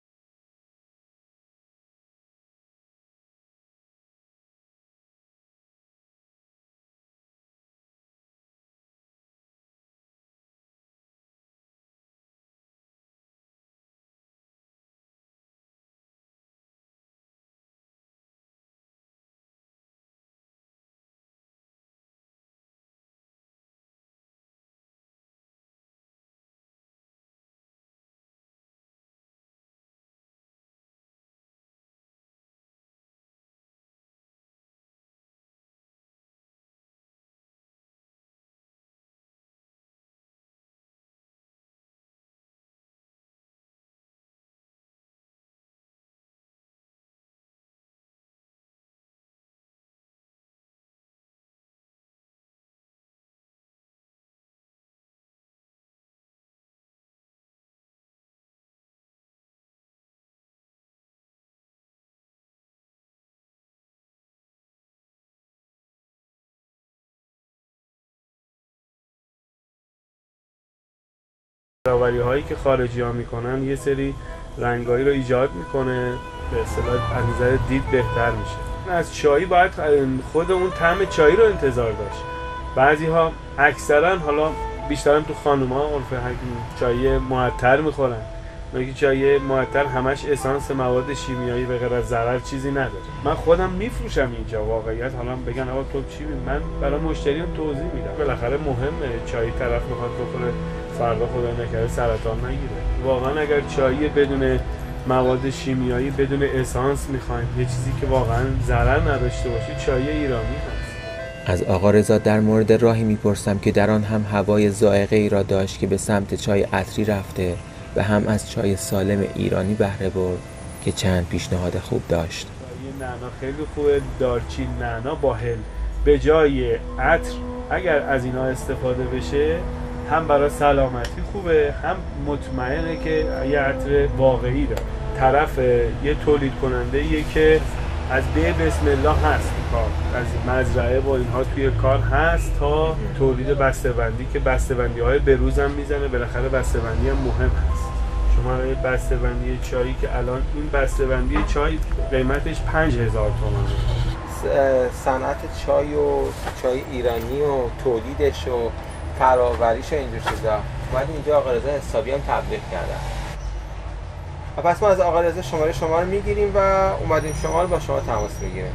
داوری هایی که خارجی ها میکنن یه سری رنگایی رو ایجاد میکنه، به اصطلاح از نظر دید بهتر میشه. از چایی باید خود اون طعم چایی رو انتظار داشت. بعضی ها اکثرا، حالا بیشترم تو خانوما عرف چای معطر میخورن، میگه چای معطر همش اسانس مواد شیمیایی به غیر از ضرر چیزی نداره. من خودم میفروشم اینجا واقعیت، حالا بگن آقا تو چی می؟ من برای مشتریان توضیح میدم. بالاخره مهمه چای طرف میخواد بخوره فردا خدا نکرده سرطان نگیره. واقعا اگر چای بدون مواد شیمیایی، بدون اسانس میخوایم، یه چیزی که واقعا ضرر نداشته باشه، چای ایرانی هست. از آقا رضا در مورد راهی میپرسم که در آن هم هوای ذائقه ای را داشت که به سمت چای عطری رفته و هم از چای سالم ایرانی بهره برد که چند پیشنهاد خوب داشت. چای نعنا خیلی خوبه، دارچین، نعنا با هل. به جای عطر اگر از اینا استفاده بشه هم برای سلامتی خوبه، هم مطمئنه که یه عطر واقعی داره. طرف یه تولید کننده یه که از به بسم الله هست کار، از مزرعه و اینها توی کار هست تا تولید بسته‌بندی که بسته‌بندی‌های بروز هم میزنه. بالاخره بسته‌بندی هم مهم هست. شما بسته‌بندی چایی که الان این بسته‌بندی چای قیمتش پنج هزار تومانه. صنعت چای و چای ایرانی و تولیدش و فرآوریش و اینجور چیزا اومد اینجا آقا رضا حسابی هم تبلیغ کردن. و پس ما از آقا رضا شماره شما رو میگیریم و اومدیم شما رو با شما تماس میگیریم.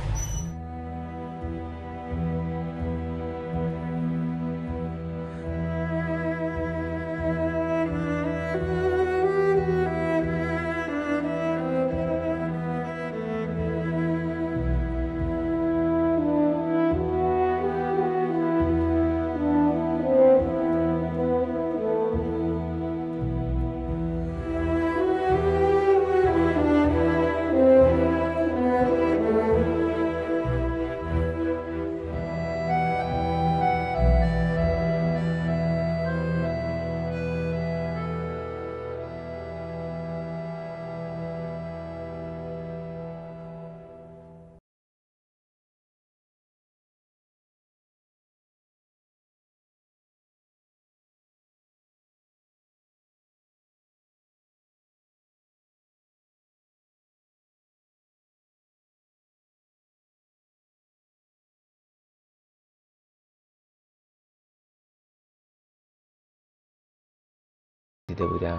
دیده بودم.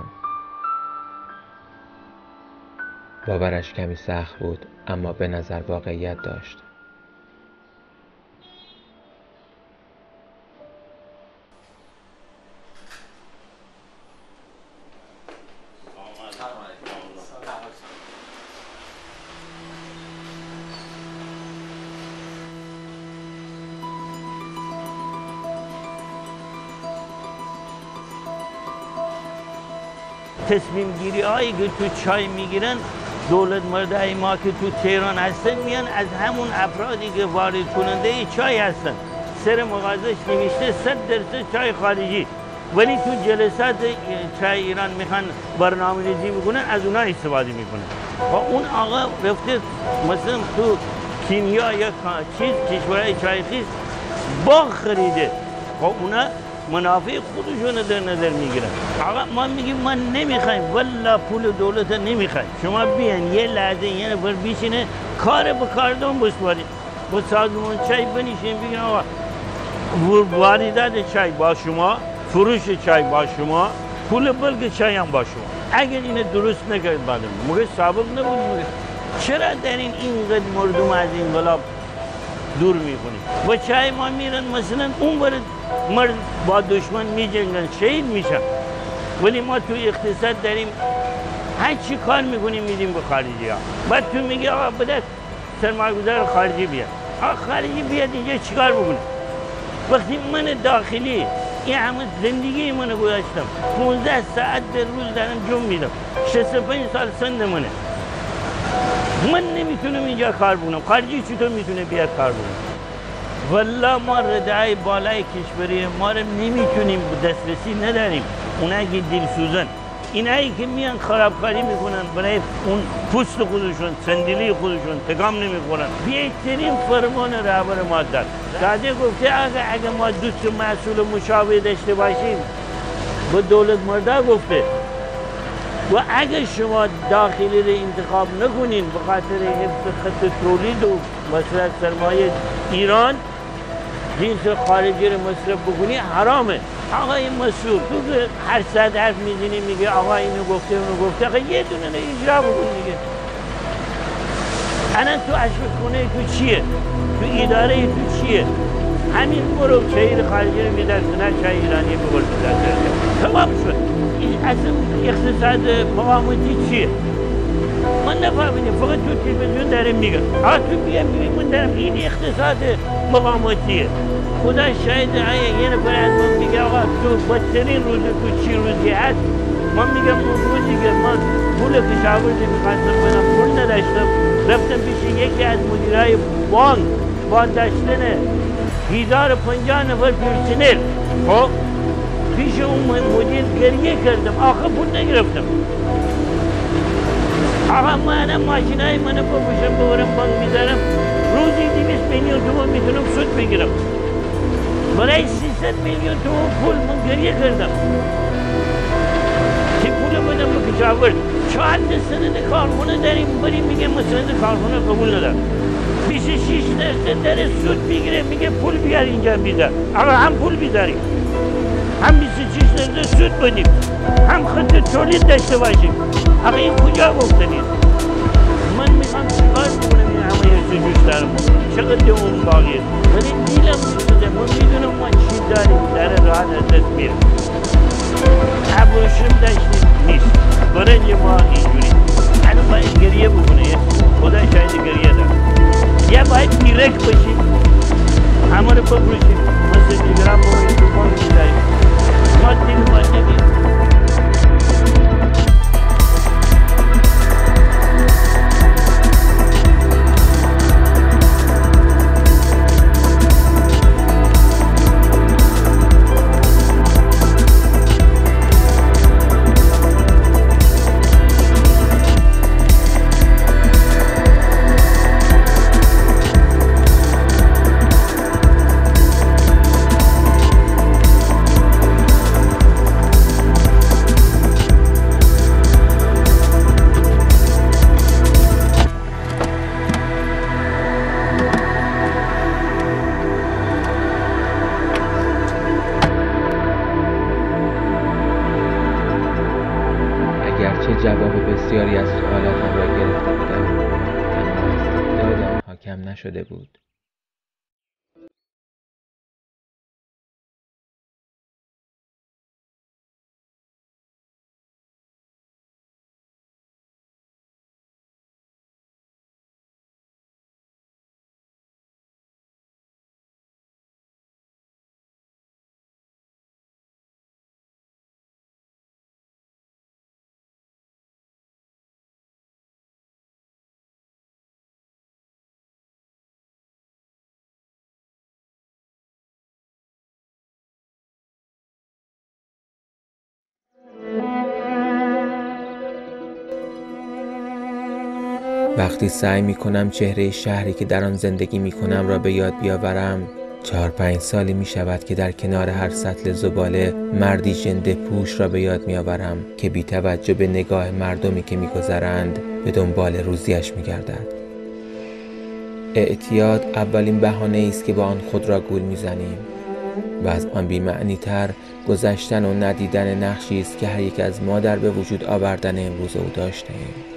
باورش کمی سخت بود اما به نظر واقعیت داشت. تصمیم گیری هایی که تو چای میگیرن دولت مرده ما که تو تهران هستن میان از همون افرادی که وارد کننده چای هستن. سر مغازش نوشته صد درصد چای خارجی، ولی تو جلسات چای ایران میخوان برنامه ریزی بکنن از اونها استفاده میکنن. و اون آقا رفته مثلا تو کینیا یا چیز کشورهای چای خیز باغ خریده و اونا منافع خودشون در نظر میگیرن. آقا ما میگیم ما نمیخوایم، والله پول دولت نمیخوایم. شما بیان یه لحظه یه نفر بیشینه کار به کاردون بسپارید، با سازمان چای بنشین بگین آقا واردات چای با شما، فروش چای با شما، پول بلک چای هم با شما. اگر اینو درست نکرد بعدم مگه سابق نبود مگه چرا در این اینقدر مردم از این انقلاب دور میکنیم؟ و چای ما میرن مثلا اون برد مرد با دشمن میجنگن شهید میشن، ولی ما تو اقتصاد داریم هر چی کار میکنیم میدیم به خارجی ها. بعد تو میگی آقا بده سرمایه‌گذار خارجی بیاد. آقا خارجی بیاد اینجا چیکار بکنه؟ وقتی من داخلی این همه زندگی من گذاشتم، پانزده ساعت در روز دارم جمع میدم، شصت و پنج سال سند منه، من نمیتونم اینجا کار بکنم، خارجی چطور میتونه بیاد کار بکنه؟ والله ما ردای بالای کشوری ما رو نمیتونیم دسترسی نداریم. اونایی که دلسوزن، اینایی که میان خرابکاری میکنن برای اون پوست خودشون، صندلی خودشون تکام نمیخورن. بهترین فرمان رهبر ما داد ساده گفته اگه اگه ما دوست مسئول مشابه داشته باشیم، به دولت مرده گفته و اگه شما داخلی رو انتخاب نکنین به خاطر حفظ خط تولید و مصرف سرمایه ایران، جنس خارجی رو مصرف بکنی حرامه. آقای مسئول تو که هر صد حرف میزنی میگه آقا اینو گفته اونو گفته، آقا یه دونه رو اجرا بکن دیگه. الان تو اشرفخونه تو چیه؟ تو اداره تو چیه؟ همین برو چای خارجی رو میدرسونه چای ایرانی بگل میدرسونه، تمام شد. این اصلا اقتصاد مقامتی چیه؟ من نفهمیدم، فقط تو تلویزیون دارم میگن آقا تو بیا ببین من دارم این اقتصاد مقامتیه. خدا شاید یه نفر از من میگه آقا تو بدترین روز تو چی روزی هست؟ من میگم اون روزی که من پول کشاورزی میخواستم بدم پول نداشتم، رفتم پیش یکی از مدیرای بانک با داشتن هزار و پنجاه نفر پرسنل، خب پیش اون مدیر گریه کردم آخه پول نگرفتم. آقا منم ماشینای منو بپوشم ببرم بانک میذارم روزی دویست میلیون تومان میتونم سود بگیرم. برای سیصد میلیون تومان پول من گریه کردم که پول بدم به کشاورز. چهار سند کارخونه داریم بریم میگه مسند کارخونه قبول ندارم. بیست و شش درصد داره سود میگیره میگه پول بیار اینجا بیدار. آقا هم پول بیداریم هم بیست و شش درصد سود بدیم هم خط تولید داشته باشیم. آقا این کجا گفتنید؟ من میخوام چیکار کنم این همه سجوش دارم چقدر اون باقیه ولی دیلم میسوزه. من میدونم ما چی داریم در راه ازت میره. ابروشم داشتیم نیست برنج ما اینجوری الان باید گریه بکنه. خدا شاید گریه دارم یا باید میرک باشیم همه رو ببروشیم مثل دیگران بایید تو بانک میداریم ما دیل باید نمیم. جواب بسیاری از سوالاتم را گرفته بودم اما استعدادم حاکم نشده بود. وقتی سعی می کنم چهره شهری که در آن زندگی می کنم را به یاد بیاورم، چهار پنج سالی می شود که در کنار هر سطل زباله مردی ژنده پوش را به یاد می آورم که بی توجه به نگاه مردمی که می گذرند به دنبال روزیش می گردد. اعتیاد اولین بهانه است که با آن خود را گول می زنیم و از آن بی‌معنی تر گذشتن و ندیدن نقشی است که هر یک از ما در به وجود آوردن امروز او داشته‌ایم.